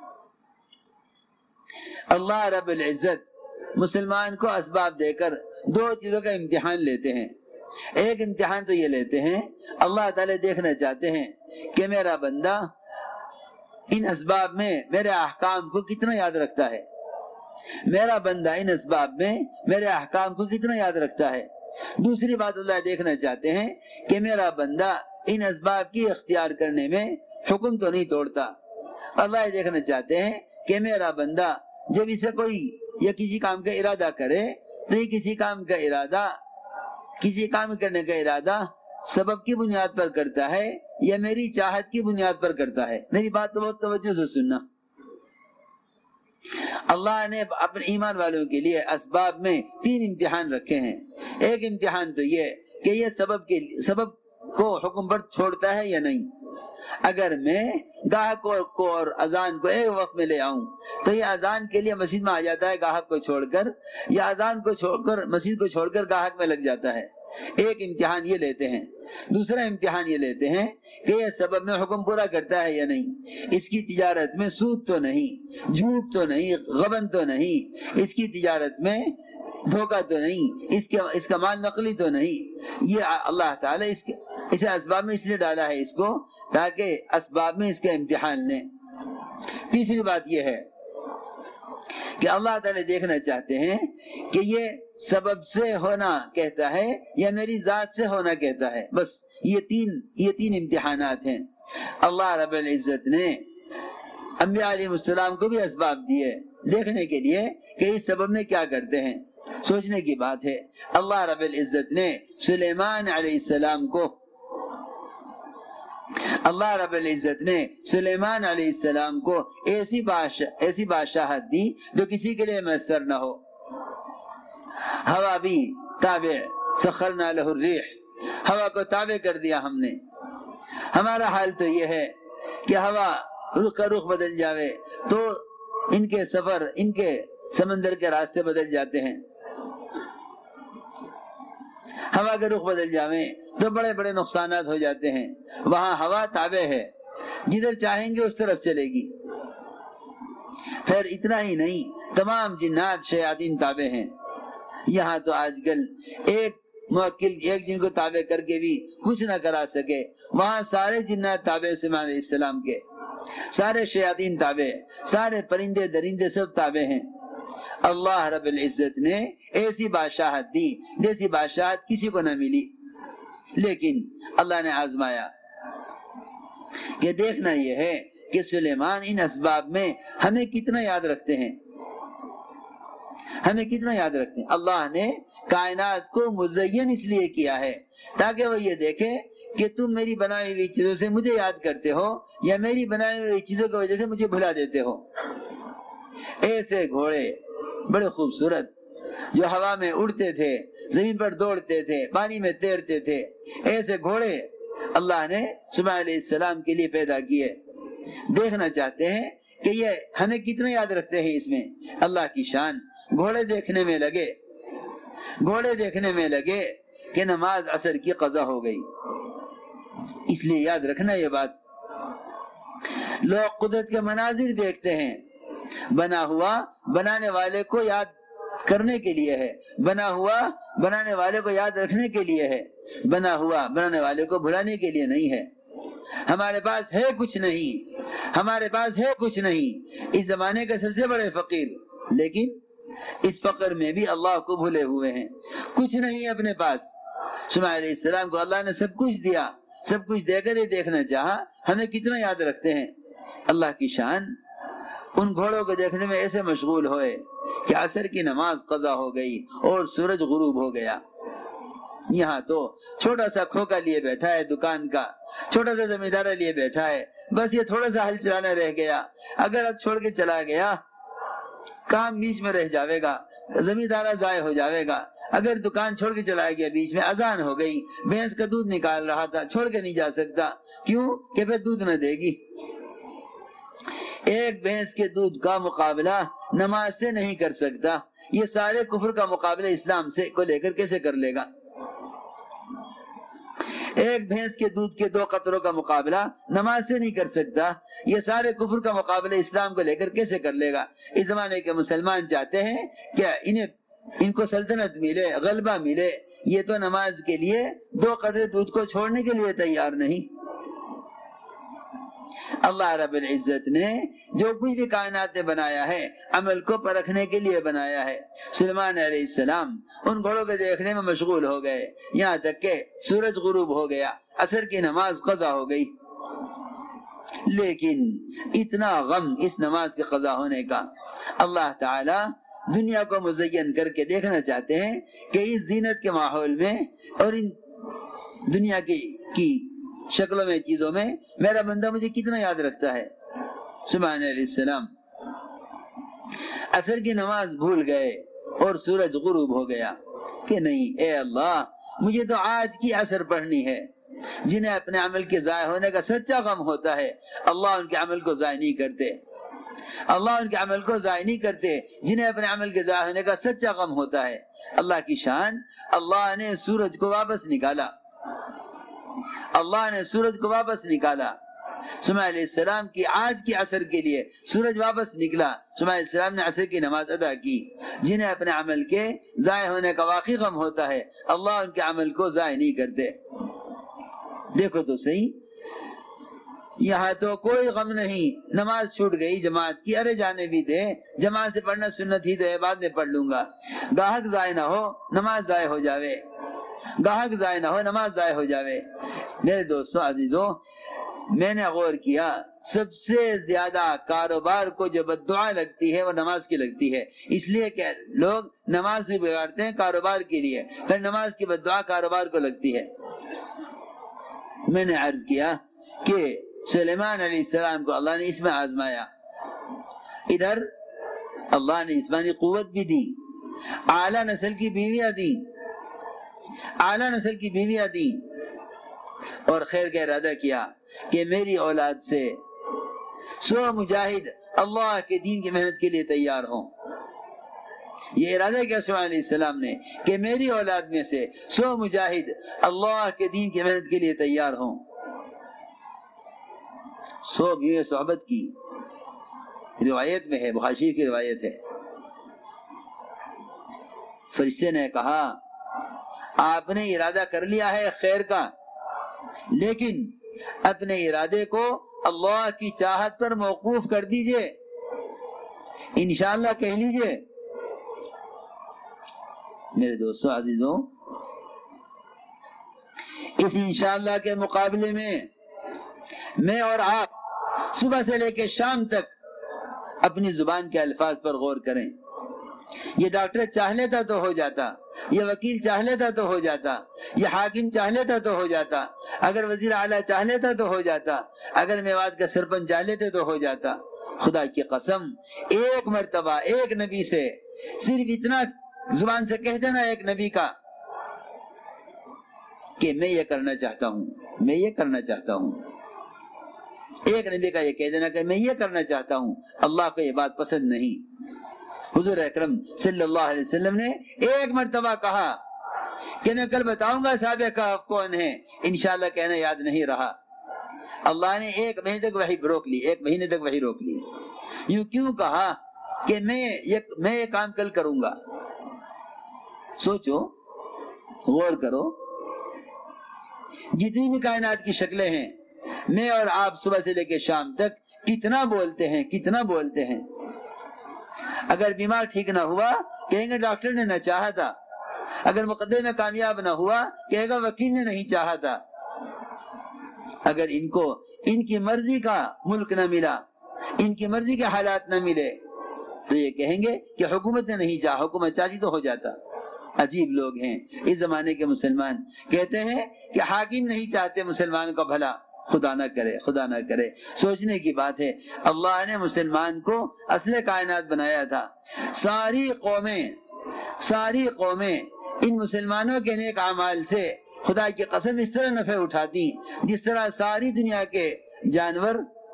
اللہ رب العزت مسلمان کو اسباب دے کر دو چیزوں کا امتحان لیتے ہیں. ایک امتحان تو یہ لیتے ہیں، اللہ تعالی دیکھنا چاہتے ہیں کہ میرا بندہ ان اسباب میں میرے احکام کو کتنا یاد رکھتا ہے، میرا بندہ ان اسباب میں میرے احکام کو کتنا یاد رکھتا ہے۔ دوسری بات اللہ دیکھنا چاہتے ہیں کہ میرا بندہ ان اسباب کی اختیار کرنے میں حکم تو نہیں توڑتا۔ اللہ دیکھنا چاہتے ہیں کہ میرا بندہ جب اسے کوئی یا کسی کام کا ارادہ کرے تو یہ کسی کام کرنے کا ارادہ سبب کی بنیاد پر کرتا ہے یا میری چاہت کی بنیاد پر کرتا ہے۔ میری بات تو بہت توجہ سے سننا۔ اللہ نے اپنے ایمان والوں کے لیے اسباب میں 3 امتحان رکھے ہیں۔ ایک امتحان تو یہ کہ یہ سبب کو حکم پر چھوڑتا ہے یا نہیں۔ اگر میں گاہک کو اور اذان کو ایک وقت میں لے آؤں تو یہ اذان کے لیے مسجد میں آ جاتا ہے گاہک کو چھوڑ کر، یا اذان کو چھوڑ کر مسجد کو چھوڑ کر گاہک میں لگ جاتا ہے۔ ایک امتحان یہ لیتے ہیں۔ دوسرا امتحان یہ لیتے ہیں کہ یہ سبب میں حکم پورا کرتا ہے یا نہیں، اس کی تجارت میں سود تو نہیں، جھوٹ تو نہیں، غبن تو نہیں، اس کی تجارت میں دھوکہ تو نہیں، اس کا مال نقلی تو نہیں۔ یہ اللہ تعالیٰ اسے اسباب میں اس لیے ڈالا ہے اس کو تاکہ اسباب میں اس کا امتحان لیں۔ تیسری بات یہ ہے کہ اللہ تعالیٰ دیکھنا چاہتے ہیں کہ یہ سبب سے ہونا کہتا ہے یا میری ذات سے ہونا کہتا ہے۔ بس یہ تین امتحانات ہیں۔ اللہ رب العزت نے انبیاء علیہ السلام کو بھی اسباب دیے دیکھنے کے لیے کہ اس سبب میں کیا کرتے ہیں۔ سوچنے کی بات ہے، اللہ رب العزت نے سلیمان علیہ السلام کو ایسی بادشاہت دی جو کسی کے لیے میسر نہ ہو۔ ہوا بھی تابع، سخرنا لہ الریح، ہوا کو تابع کر دیا ہم نے۔ ہمارا حال تو یہ ہے کہ ہوا رخ کا رخ بدل جاوے تو ان کے سمندر کے راستے بدل جاتے ہیں۔ ہوا کا رخ بدل جاوے تو بڑے بڑے نقصانات ہو جاتے ہیں۔ وہاں ہوا تابع ہے، جدھر چاہیں گے اس طرف چلے گی۔ پھر اتنا ہی نہیں، تمام جنات شیاطین تابع ہیں۔ یہاں تو آج کل ایک موکل ایک جن کو تابع کر کے بھی کچھ نہ کرا سکے، وہاں سارے جنات تابع سلیمان علیہ السلام کے، سارے شیاطین تابع، سارے پرندے درندے سب تابع ہیں۔ اللہ رب العزت نے ایسی بادشاہت دی جیسی بادشاہت کسی کو نہ ملی، لیکن اللہ نے آزمایا کہ دیکھنا یہ ہے کہ سلیمان ان اسباب میں ہمیں کتنا یاد رکھتے ہیں، اللہ نے کائنات کو مزین اس لیے کیا ہے تاکہ وہ یہ دیکھے کہ تم میری بنائی ہوئی چیزوں سے مجھے یاد کرتے ہو یا میری بنائی ہوئی چیزوں کی وجہ سے مجھے بھلا دیتے ہو۔ ایسے گھوڑے بڑے خوبصورت جو ہوا میں اڑتے تھے، زمین پر دوڑتے تھے، پانی میں تیرتے تھے، ایسے گھوڑے اللہ نے سلیمان علیہ السلام کے لیے پیدا کیے۔ دیکھنا چاہتے ہیں کہ یہ ہمیں کتنا یاد رکھتے ہیں اس میں اللہ کی شان۔ گھوڑے دیکھنے میں لگے کہ نماز عصر کی قضا ہو گئی۔ اس لیے یاد رکھنا یہ بات۔ لوگ قدرت کے مناظر دیکھتے ہیں، بنا ہوا بنانے والے کو یاد کرنے کے لیے ہے، بنا ہوا بنانے والے کو یاد رکھنے کے لیے ہے، بنا ہوا بنانے والے کو بھلانے کے لیے نہیں ہے۔ ہمارے پاس ہے کچھ نہیں، اس زمانے کا سب سے بڑے فقیر، لیکن اس فقر میں بھی اللہ کو بھولے ہوئے ہیں۔ کچھ نہیں اپنے پاس۔ سلیمان علیہ السلام کو اللہ نے سب کچھ دیا، سب کچھ دے کر یہ دیکھنا چاہا ہمیں کتنا یاد رکھتے ہیں۔ اللہ کی شان۔ ان گھوڑوں کو دیکھنے میں ایسے مشغول ہوئے کہ عصر کی نماز قضا ہو گئی اور سورج غروب ہو گیا۔ یہاں تو چھوٹا سا کھوکا لیے بیٹھا ہے دکان کا، چھوٹا سا زمیندارہ لیے بیٹھا ہے، بس یہ تھوڑا سا ہل چلانا رہ گیا، اگر اب چھوڑ کے چلا گیا کام بیچ میں رہ جاوے گا، زمیندارہ ضائع ہو جاوے گا۔ اگر دکان چھوڑ کے چلا گیا، بیچ میں اذان ہو گئی، بھینس کا دودھ نکال رہا تھا، چھوڑ کے نہیں جا سکتا، کیوں کہ پھر دودھ نہ دے گی۔ ایک بھینس کے دودھ کا مقابلہ نماز سے نہیں کر سکتا، یہ سارے کفر کا مقابلہ اسلام سے کو لے کر کیسے کر لے گا؟ ایک بھینس کے دودھ کے 2 قطروں کا مقابلہ نماز سے نہیں کر سکتا، یہ سارے کفر کا مقابلہ اسلام کو لے کر کیسے کر لے گا؟ اس زمانے کے مسلمان چاہتے ہیں کہ ان کو سلطنت ملے، غلبہ ملے، یہ تو نماز کے لیے 2 قطرے دودھ کو چھوڑنے کے لیے تیار نہیں۔ اللہ رب العزت نے جو کچھ بھی کائنات نے بنایا ہے عمل کو پرکھنے کے لیے بنایا ہے۔ سلیمان علیہ السلام ان گھوڑوں کے دیکھنے میں مشغول ہو گئے، یہاں تک کہ سورج غروب ہو گیا، عصر کی نماز قضا ہو گئی۔ لیکن اتنا غم اس نماز کے قضا ہونے کا، اللہ تعالی دنیا کو مزین کر کے دیکھنا چاہتے ہیں کہ اس زینت کے ماحول میں اور ان دنیا کی شکلوں میں، چیزوں میں میرا بندہ مجھے کتنا یاد رکھتا ہے۔ سلیمان علیہ السلام عصر کی نماز بھول گئے اور سورج غروب ہو گیا کہ نہیں اے اللہ، مجھے تو آج کی عصر پڑھنی ہے۔ جنہیں اپنے عمل کے ضائع ہونے کا سچا غم ہوتا ہے، اللہ ان کے عمل کو ضائع نہیں کرتے، اللہ ان کے عمل کو ضائع نہیں کرتے۔ جنہیں اپنے عمل کے ضائع ہونے کا سچا غم ہوتا ہے، اللہ کی شان، اللہ نے سورج کو واپس نکالا، اللہ نے سورج کو واپس نکالا۔ سلیمان علیہ السلام کی آج کی عصر کے لیے سورج واپس نکلا، سلیمان علیہ السلام نے عصر کی نماز ادا کی۔ جنہیں اپنے عمل کے ضائع ہونے کا واقعی غم ہوتا ہے، اللہ ان کے عمل کو ضائع نہیں کرتے۔ دیکھو تو صحیح، یہاں تو کوئی غم نہیں، نماز چھوٹ گئی جماعت کی، ارے جانے بھی دے، جماعت سے پڑھنا سنت ہی تو ہے، بعد میں پڑھ لوں گا۔ گاہک ضائع نہ ہو نماز ضائع ہو جاوے، گاہک ضائع نہ ہو نماز ضائع ہو جاوے۔ میرے دوستو عزیزو، میں نے غور کیا، سب سے زیادہ کاروبار کو جو بددعا لگتی ہے وہ نماز کی لگتی ہے، اس لیے کہ لوگ نماز بھی بگاڑتے ہیں کاروبار کے لیے، پھر نماز کی بددعا کاروبار کو لگتی ہے۔ میں نے عرض کیا کہ سلیمان علیہ السلام کو اللہ نے اس میں آزمایا، ادھر اللہ نے جسمانی قوت بھی دی، اعلیٰ نسل کی بیویاں دی، اعلیٰ نسل کی بیویاں دی، اور خیر کا ارادہ کیا کہ میری اولاد سے 100 مجاہد اللہ کے دین کی محنت کے لیے تیار ہوں۔ یہ ارادہ کیا سلیمان علیہ السلام نے کہ میری اولاد میں سے 100 مجاہد اللہ کے دین کی محنت کے لیے تیار ہوں۔ 100 بیوی صحبت کی روایت میں ہے، بخاری شریف کی روایت ہے۔ فرشتے نے کہا آپ نے ارادہ کر لیا ہے خیر کا، لیکن اپنے ارادے کو اللہ کی چاہت پر موقوف کر دیجئے، انشاءاللہ کہہ لیجئے۔ میرے دوستو عزیزوں، اس انشاءاللہ کے مقابلے میں اور آپ صبح سے لے کے شام تک اپنی زبان کے الفاظ پر غور کریں۔ یہ ڈاکٹر چاہ لیتا تو ہو جاتا، یہ وکیل چاہ لیتا تو ہو جاتا، یہ حاکم چاہ لیتا تو ہو جاتا، اگر وزیر اعلیٰ چاہ لیتا تو ہو جاتا، اگر میوات کا سرپنچ چاہ لیتے تو ہو جاتا۔ خدا کی قسم، ایک مرتبہ ایک نبی سے صرف اتنا زبان سے کہہ دینا ایک نبی کا کہ میں یہ کرنا چاہتا ہوں، میں یہ کرنا چاہتا ہوں، ایک نبی کا یہ کہہ دینا کہ میں یہ کرنا چاہتا ہوں، اللہ کو یہ بات پسند نہیں۔ حضور اکرم صلی اللہ علیہ وسلم نے ایک مرتبہ کہا کہ میں کل بتاؤں گا صحابہ کہف کون ہیں، انشاءاللہ کہنا یاد نہیں رہا۔ اللہ نے 1 مہینے تک وحی روک لی، 1 مہینے تک وحی روک لی۔ یوں کیوں کہا کہ میں یہ کام کل کروں گا؟ سوچو، غور کرو، جتنی بھی کائنات کی شکلیں ہیں، میں اور آپ صبح سے لے کے شام تک کتنا بولتے ہیں، کتنا بولتے ہیں۔ اگر بیمار ٹھیک نہ ہوا کہیں گے ڈاکٹر نے نہ چاہا تھا، اگر مقدمے میں کامیاب نہ ہوا کہے گا وکیل نے نہیں چاہا تھا، اگر ان کی مرضی کا ملک نہ ملا، ان کی مرضی کے حالات نہ ملے تو یہ کہیں گے کہ حکومت نے نہیں چاہا، حکومت چاہتی تو ہو جاتا۔ عجیب لوگ ہیں اس زمانے کے مسلمان، کہتے ہیں کہ حاکم نہیں چاہتے مسلمان کا بھلا، خدا نہ کرے، خدا نہ کرے۔ سوچنے کی بات ہے، اللہ نے مسلمان کو اصل کائنات بنایا تھا، ساری قومیں ان مسلمانوں کے نیک اعمال سے خدا کی قسم اس طرح نفع اٹھاتی جس طرح ساری دنیا کے جانور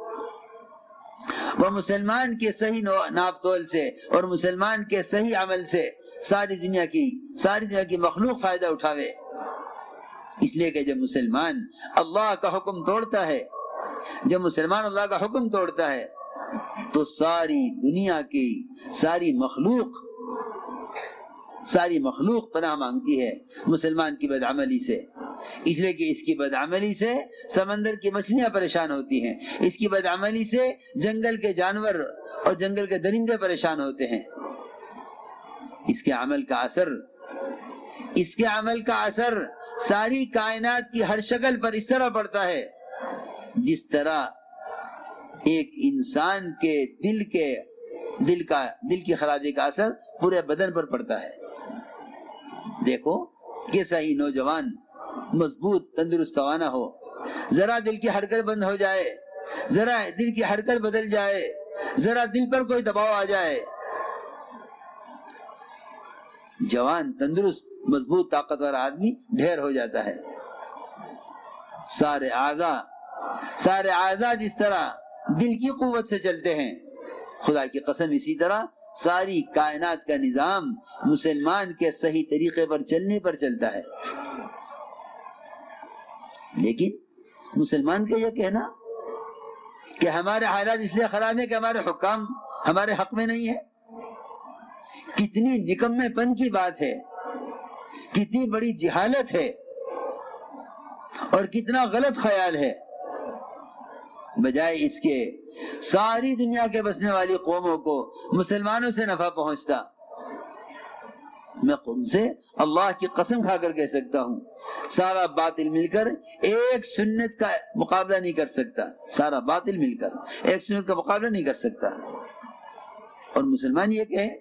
وہ مسلمان کے صحیح ناپ تول سے اور مسلمان کے صحیح عمل سے ساری دنیا کی مخلوق فائدہ اٹھاوے۔ اس لیے کہ جب مسلمان اللہ کا حکم توڑتا ہے، جب مسلمان اللہ کا حکم توڑتا ہے تو ساری دنیا کی ساری مخلوق ساری مخلوق پناہ مانگتی ہے مسلمان کی بدعملی سے، اس لیے کہ اس کی بدعملی سے سمندر کی مچھلیاں پریشان ہوتی ہیں، اس کی بدعملی سے جنگل کے جانور اور جنگل کے درندے پریشان ہوتے ہیں۔ اس کے عمل کا اثر ساری کائنات کی ہر شکل پر اس طرح پڑتا ہے جس طرح ایک انسان کے دل کی خرابی کا اثر پورے بدن پر پڑتا ہے۔ دیکھو کیسا ہی نوجوان مضبوط تندرست توانا ہو، ذرا دل کی حرکت بند ہو جائے، ذرا دل کی حرکت بدل جائے، ذرا دل پر کوئی دباؤ آ جائے، جوان تندرست مضبوط طاقتور آدمی ڈھیر ہو جاتا ہے۔ سارے اعضاء جس طرح دل کی قوت سے چلتے ہیں، خدا کی قسم اسی طرح ساری کائنات کا نظام مسلمان کے صحیح طریقے پر چلنے پر چلتا ہے۔ لیکن مسلمان کا یہ کہنا کہ ہمارے حالات اس لیے خراب ہیں کہ ہمارے حکام ہمارے حق میں نہیں ہے، کتنی نکمے پن کی بات ہے، کتنی بڑی جہالت ہے اور کتنا غلط خیال ہے۔ بجائے اس کے ساری دنیا کے بسنے والی قوموں کو مسلمانوں سے نفع پہنچتا۔ میں خود سے اللہ کی قسم کھا کر کہہ سکتا ہوں، سارا باطل مل کر ایک سنت کا مقابلہ نہیں کر سکتا، سارا باطل مل کر ایک سنت کا مقابلہ نہیں کر سکتا۔ اور مسلمان یہ کہے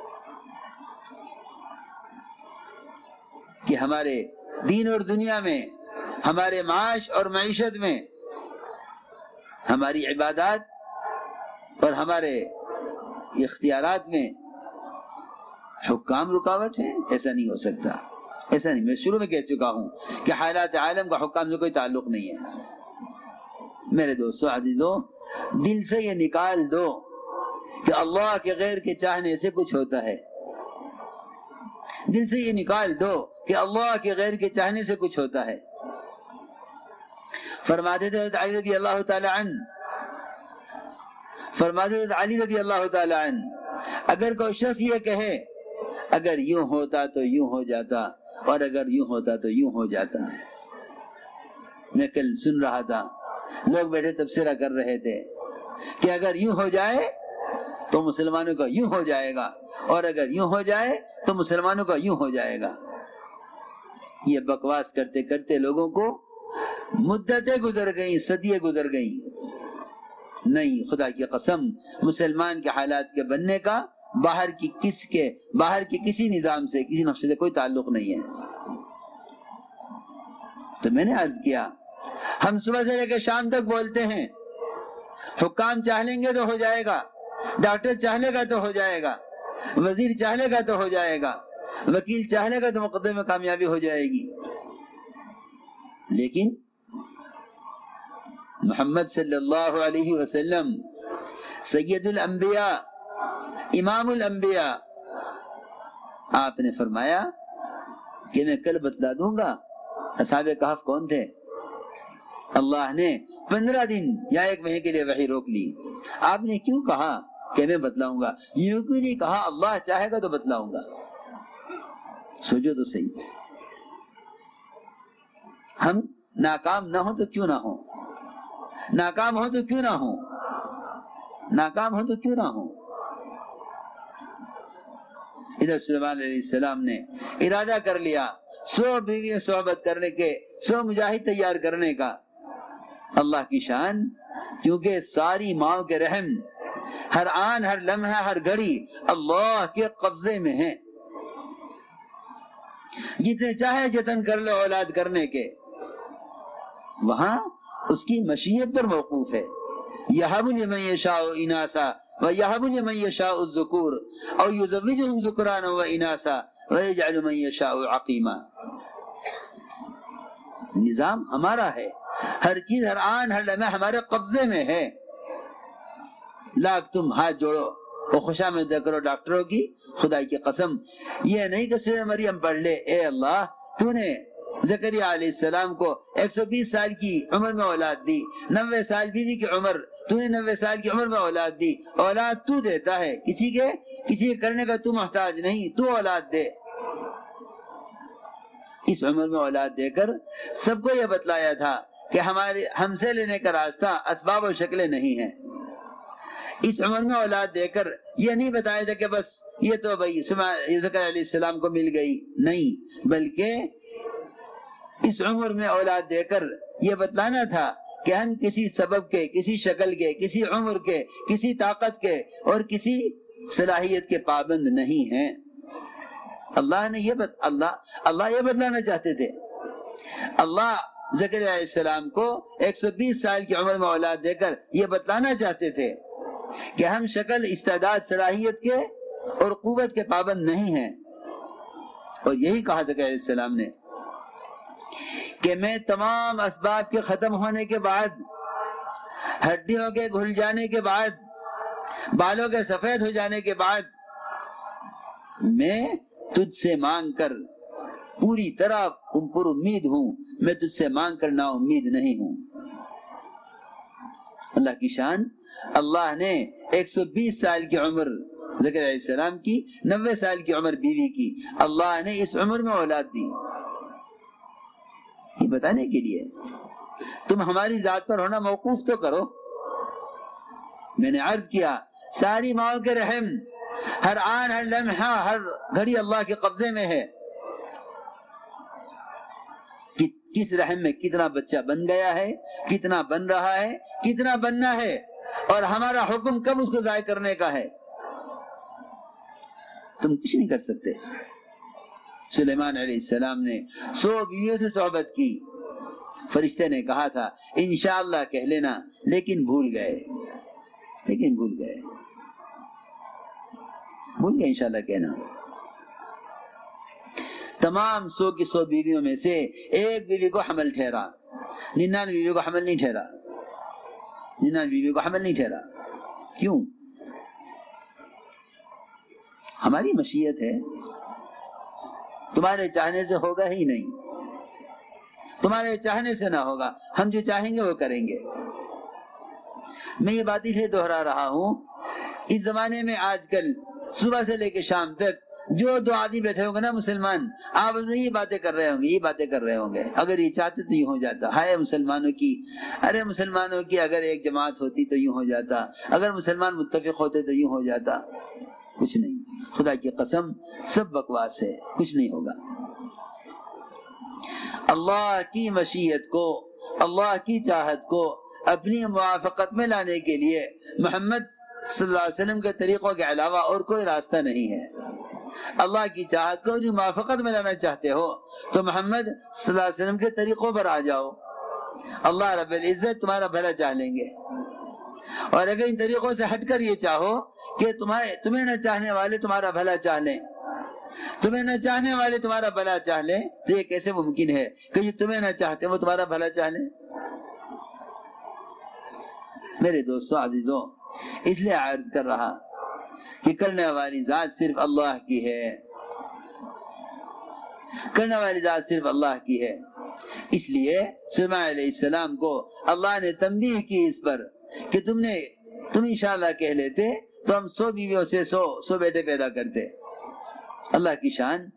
کہ ہمارے دین اور دنیا میں، ہمارے معاش اور معیشت میں، ہماری عبادات اور ہمارے اختیارات میں حکام رکاوٹ ہیں، ایسا نہیں ہو سکتا، ایسا نہیں۔ میں شروع میں کہہ چکا ہوں کہ حالات عالم کا حکام سے کوئی تعلق نہیں ہے۔ میرے دوستو عزیزو، دل سے یہ نکال دو کہ اللہ کے غیر کے چاہنے سے کچھ ہوتا ہے، دل سے یہ نکال دو کہ اللہ کے غیر کے چاہنے سے کچھ ہوتا ہے۔ فرماتے تھے علی رضی اللہ تعالی عنہ، اگر کوئی شخص یہ کہے اگر یوں ہوتا تو یوں ہو جاتا اور اگر یوں ہوتا تو یوں ہو جاتا۔ میں کل سن رہا تھا، لوگ بیٹھے تبصرہ کر رہے تھے کہ اگر یوں ہو جائے تو مسلمانوں کا یوں ہو جائے گا اور اگر یوں ہو جائے تو مسلمانوں کا یوں ہو جائے گا۔ یہ بکواس کرتے کرتے لوگوں کو مدتیں گزر گئیں، صدیاں گزر گئیں۔ نہیں، خدا کی قسم مسلمان کے حالات کے بننے کا باہر کی کسی نظام سے، کسی نقشے سے کوئی تعلق نہیں ہے۔ تو میں نے عرض کیا، ہم صبح سے لے کے شام تک بولتے ہیں حکام چاہ لیں گے تو ہو جائے گا، ڈاکٹر چاہ لے گا تو ہو جائے گا، وزیر چاہ لے گا تو ہو جائے گا، وکیل چاہ لے گا تو مقدمے میں کامیابی ہو جائے گی۔ لیکن محمد صلی اللہ علیہ وسلم سید الانبیاء، امام الانبیاء، آپ نے فرمایا کہ میں کل بتلا دوں گا اصحاب کہف کون تھے۔ اللہ نے 15 دن یا 1 مہینے کے لیے وحی روک لی۔ آپ نے کیوں کہا کہ میں بتلاؤں گا؟ یوں کیوں نہیں کہا اللہ چاہے گا تو بتلاؤں گا؟ سوچو تو صحیح، ہم ناکام نہ ہو تو کیوں نہ ہو، ناکام ہو تو کیوں نہ ہو، ناکام ہو تو کیوں نہ ہو۔ ادھر سلیمان علیہ السلام نے ارادہ کر لیا 100 بیویوں صحبت کرنے کے، 100 مجاہد تیار کرنے کا۔ اللہ کی شان، کیونکہ ساری ماؤں کے رحم ہر آن، ہر لمحہ، ہر گھڑی اللہ کے قبضے میں ہیں۔ جتنے چاہے جتن کر لو اولاد کرنے کے، وہاں اس کی مشیت پر موقوف ہے۔ یَهَبُ لِمَن یَشَاءُ اِنَاثًا وَیَهَبُ لِمَن یَشَاءُ الذُّکُورَ اَوْ یُزَوِّجُهُمْ ذُکْرَانًا وَإِنَاثًا وَیَجْعَلُ مَن یَشَاءُ عَقِیمًا۔ نظام ہمارا ہے، ہر چیز، ہر آن، ہر لمحہ ہمارے قبضے میں ہے۔ لاکھ تم ہاتھ جوڑو اور خوشامد کرو ڈاکٹروں کی، خدا کی قسم یہ نہیں کہ سورہ مریم پڑھ لے، اے اللہ تو نے زکریا علیہ السلام کو 120 سال کی عمر میں اولاد دی، 90 سال بیوی کی عمر، تو نے 90 سال کی عمر میں اولاد دی۔ اولاد تو دیتا ہے، کسی کے کرنے کا تو محتاج نہیں، تو اولاد دے۔ اس عمر میں اولاد دے کر سب کو یہ بتلایا تھا کہ ہم سے لینے کا راستہ اسباب و شکلیں نہیں ہیں۔ اس عمر میں اولاد دے کر یہ نہیں بتایا تھا کہ بس یہ تو بھائی زکریا علیہ السلام کو مل گئی، نہیں، بلکہ اس عمر میں اولاد دے کر یہ بتلانا تھا کہ ہم کسی سبب کے، کسی شکل کے، کسی عمر کے، کسی طاقت کے اور کسی صلاحیت کے پابند نہیں ہیں۔ اللہ یہ بتلانا چاہتے تھے۔ اللہ زکریا علیہ السلام کو 120 سال کی عمر میں اولاد دے کر یہ بتلانا چاہتے تھے کہ ہم شکل، استعداد، صلاحیت کے اور قوت کے پابند نہیں ہیں۔ اور یہی کہا زکریا علیہ السلام نے کہ میں تمام اسباب کے ختم ہونے کے بعد، ہڈیوں کے گھل جانے کے بعد، بالوں کے سفید ہو جانے کے بعد، میں تجھ سے مانگ کر پوری طرح پر امید ہوں، میں تجھ سے مانگ کر نا امید نہیں ہوں۔ اللہ کی شان، اللہ نے 120 سال کی عمر زکریا علیہ السلام کی، 90 سال کی عمر بیوی کی، اللہ نے اس عمر میں اولاد دی، یہ بتانے کے لیے تم ہماری ذات پر ہونا موقوف تو کرو۔ میں نے عرض کیا ساری ماؤں کے رحم ہر آن، ہر لمحہ، ہر گھڑی اللہ کے قبضے میں ہے۔ کس رحم میں کتنا بچہ بن گیا ہے، کتنا بن رہا ہے، کتنا بننا ہے، اور ہمارا حکم کب اس کو ضائع کرنے کا ہے، تم کچھ نہیں کر سکتے۔ سلیمان علیہ السلام نے 100 بیویوں سے صحبت کی، فرشتے نے کہا تھا انشاءاللہ کہہ لینا، لیکن بھول گئے انشاءاللہ کہنا۔ تمام 100 کی 100 بیویوں میں سے ایک بیوی کو حمل ٹھہرا، 99 بیویوں کو حمل نہیں ٹھہرا، 99 بیویوں کو حمل نہیں ٹھہرا۔ کیوں؟ ہماری مشیت ہے، تمہارے چاہنے سے ہوگا ہی نہیں، تمہارے چاہنے سے نہ ہوگا، ہم جو چاہیں گے وہ کریں گے۔ میں یہ بات اس لیے دہرا رہا ہوں، اس زمانے میں آج کل صبح سے لے کے شام تک جو دو آدمی بیٹھے ہوں گے نا مسلمان، آپ یہ باتیں کر رہے ہوں گے، اگر یہ چاہتے تو یوں ہو جاتا، ہائے مسلمانوں کی، ارے مسلمانوں کی اگر ایک جماعت ہوتی تو یوں ہو جاتا، اگر مسلمان متفق ہوتے تو یوں ہو جاتا۔ کچھ نہیں، خدا کی قسم سب بکواس ہے، کچھ نہیں ہوگا۔ اللہ کی مشیت کو، اللہ کی چاہت کو اپنی موافقت میں لانے کے لیے محمد صلی اللہ علیہ وسلم کے طریقوں کے علاوہ اور کوئی راستہ نہیں ہے۔ اللہ کی چاہت کو اپنی موافقت میں لانا چاہتے ہو تو محمد صلی اللہ علیہ وسلم کے طریقوں پر آ جاؤ، اللہ رب العزت تمہارا بھلا چاہ لیں گے۔ اور اگر ان طریقوں سے ہٹ کر یہ چاہو کہ تمہیں نہ چاہنے والے تمہارا بھلا چاہ لیں، تمہیں نہ چاہنے والے تمہارا بھلا چاہ لیں، تو یہ کیسے ممکن ہے کہ جو تمہیں نہ چاہتے وہ تمہارا بھلا چاہ لیں؟ میرے دوستوں عزیزوں، اس لیے عرض کر رہا کہ کرنے والی ذات صرف اللہ کی ہے، کرنے والی ذات صرف اللہ کی ہے۔ اس لیے سلیمان علیہ السلام کو اللہ نے تنبیہ کی اس پر کہ تم انشاءاللہ کہہ لیتے تو ہم 100 بیویوں سے 100 بیٹے پیدا کرتے۔ اللہ کی شان،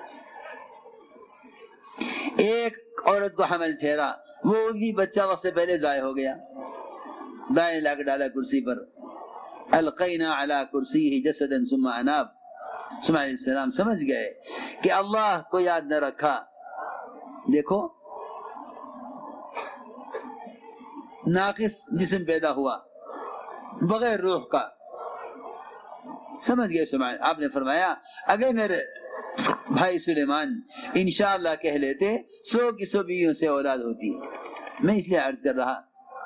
ایک عورت کو حمل ٹھہرا، وہ بھی بچہ وقت سے پہلے ضائع ہو گیا، دائیں لا کے ڈالا کرسی پر، القینا علی کرسیہ جسدا ثم اناب۔ سلیمان علیہ السلام سمجھ گئے کہ اللہ کو یاد نہ رکھا، دیکھو ناقص جسم پیدا ہوا بغیر روح کا، سمجھ گئے سلیمان۔ آپ نے فرمایا اگر میرے بھائی سلیمان انشاءاللہ کہہ لیتے 100 کی 100 بیویوں سے اولاد ہوتی۔ میں اس لیے عرض کر رہا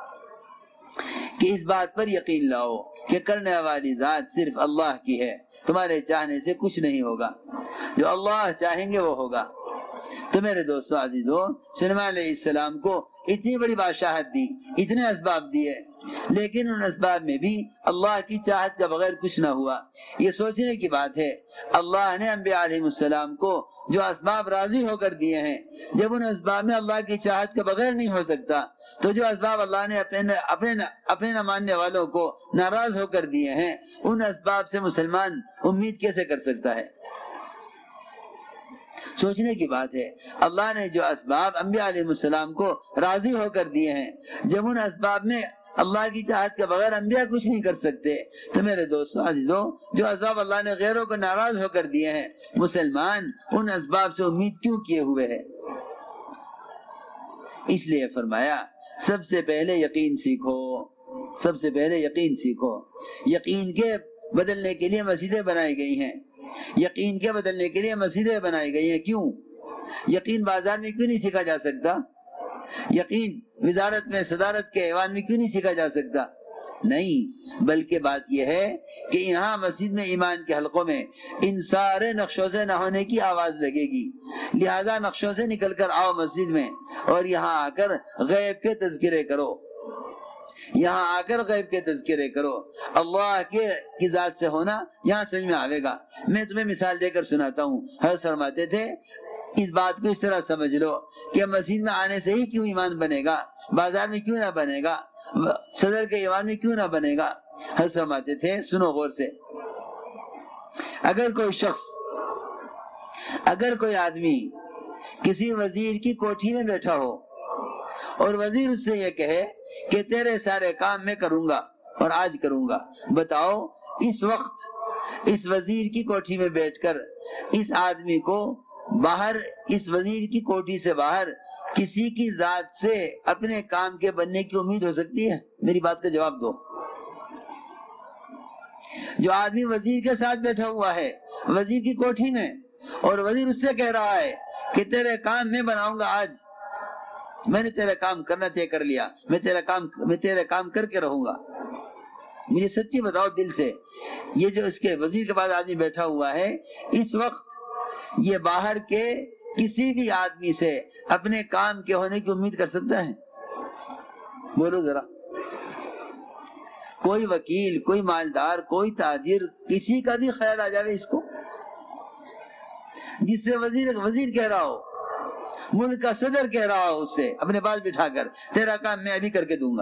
کہ اس بات پر یقین لاؤ کہ کرنے والی ذات صرف اللہ کی ہے، تمہارے چاہنے سے کچھ نہیں ہوگا، جو اللہ چاہیں گے وہ ہوگا۔ تو میرے دوستوں عزیزوں، سلیمان علیہ السلام کو اتنی بڑی بادشاہت دی، اتنے اسباب دیے، لیکن ان اسباب میں بھی اللہ کی چاہت کا بغیر کچھ نہ ہوا۔ یہ سوچنے کی بات ہے، اللہ نے انبیاء علیہ السلام کو جو اسباب راضی ہو کر دیے ہیں، جب ان اسباب میں اللہ کی چاہت کا بغیر نہیں ہو سکتا، تو جو اسباب اللہ نے اپنے نہ ماننے والوں کو ناراض ہو کر دیے ہیں، ان اسباب سے مسلمان امید کیسے کر سکتا ہے؟ سوچنے کی بات ہے، اللہ نے جو اسباب انبیاء علیہ السلام کو راضی ہو کر دیے ہیں، جب ان اسباب میں اللہ کی چاہت کے بغیر انبیاء کچھ نہیں کر سکتے، تو میرے دوستوں عزیزوں، جو اسباب اللہ نے غیروں کو ناراض ہو کر دیے ہیں، مسلمان ان اسباب سے امید کیوں کیے ہوئے ہے؟ اس لیے فرمایا سب سے پہلے یقین سیکھو، سب سے پہلے یقین سیکھو۔ یقین کے بدلنے کے لیے مسجدیں بنائی گئی ہیں، یقین کے بدلنے کے لیے مسجدیں بنائی گئی ہیں۔ کیوں؟ یقین بازار میں کیوں نہیں سیکھا جا سکتا؟ یقین وزارت میں، صدارت کے ایوان میں کیوں نہیں سیکھا جا سکتا؟ نہیں، بلکہ بات یہ ہے کہ یہاں مسجد میں ایمان کے حلقوں میں ان سارے نقشوں سے نہ ہونے کی آواز لگے گی، لہذا نقشوں سے نکل کر آؤ مسجد میں اور یہاں آ کر غیب کے تذکرے کرو، یہاں آ کر غیب کے تذکرے کرو۔ اللہ کی ذات سے ہونا یہاں سمجھ میں آئے گا۔ میں تمہیں مثال دے کر سناتا ہوں۔ حضرت فرماتے تھے اس بات کو اس طرح سمجھ لو کہ مسجد میں آنے سے ہی کیوں ایمان بنے گا، بازار میں کیوں نہ بنے گا، صدر کے ایوان میں کیوں نہ بنے گا۔ حضرت فرماتے تھے، سنو غور سے، اگر کوئی شخص، اگر کوئی آدمی کسی وزیر کی کوٹھی میں بیٹھا ہو اور وزیر اس سے یہ کہے کہ تیرے سارے کام میں کروں گا اور آج کروں گا، بتاؤ اس وقت اس وزیر کی کوٹھی میں بیٹھ کر اس آدمی کو باہر، اس وزیر کی کوٹھی سے باہر کسی کی ذات سے اپنے کام کے بننے کی امید ہو سکتی ہے؟ میری بات کا جواب دو۔ جو آدمی وزیر کے ساتھ بیٹھا ہوا ہے وزیر کی کوٹھی میں، اور وزیر اس سے کہہ رہا ہے کہ تیرے کام میں بناؤں گا، آج میں نے تیرا کام کرنا طے کر لیا، میں تیرا کام کر کے رہوں گا، مجھے سچی بتاؤ دل سے، یہ جو اس کے وزیر کے پاس آدمی بیٹھا ہوا ہے اس وقت یہ باہر کے کسی بھی آدمی سے اپنے کام کے ہونے کی امید کر سکتا ہے؟ بولو ذرا۔ کوئی وکیل، کوئی مالدار، کوئی تاجر، کسی کا بھی خیال آ جاوے اس کو، جس سے وزیر کہہ رہا ہو، ملک کا صدر کہہ رہا ہو اس سے اپنے پاس بٹھا کر تیرا کام میں ابھی کر کے دوں گا،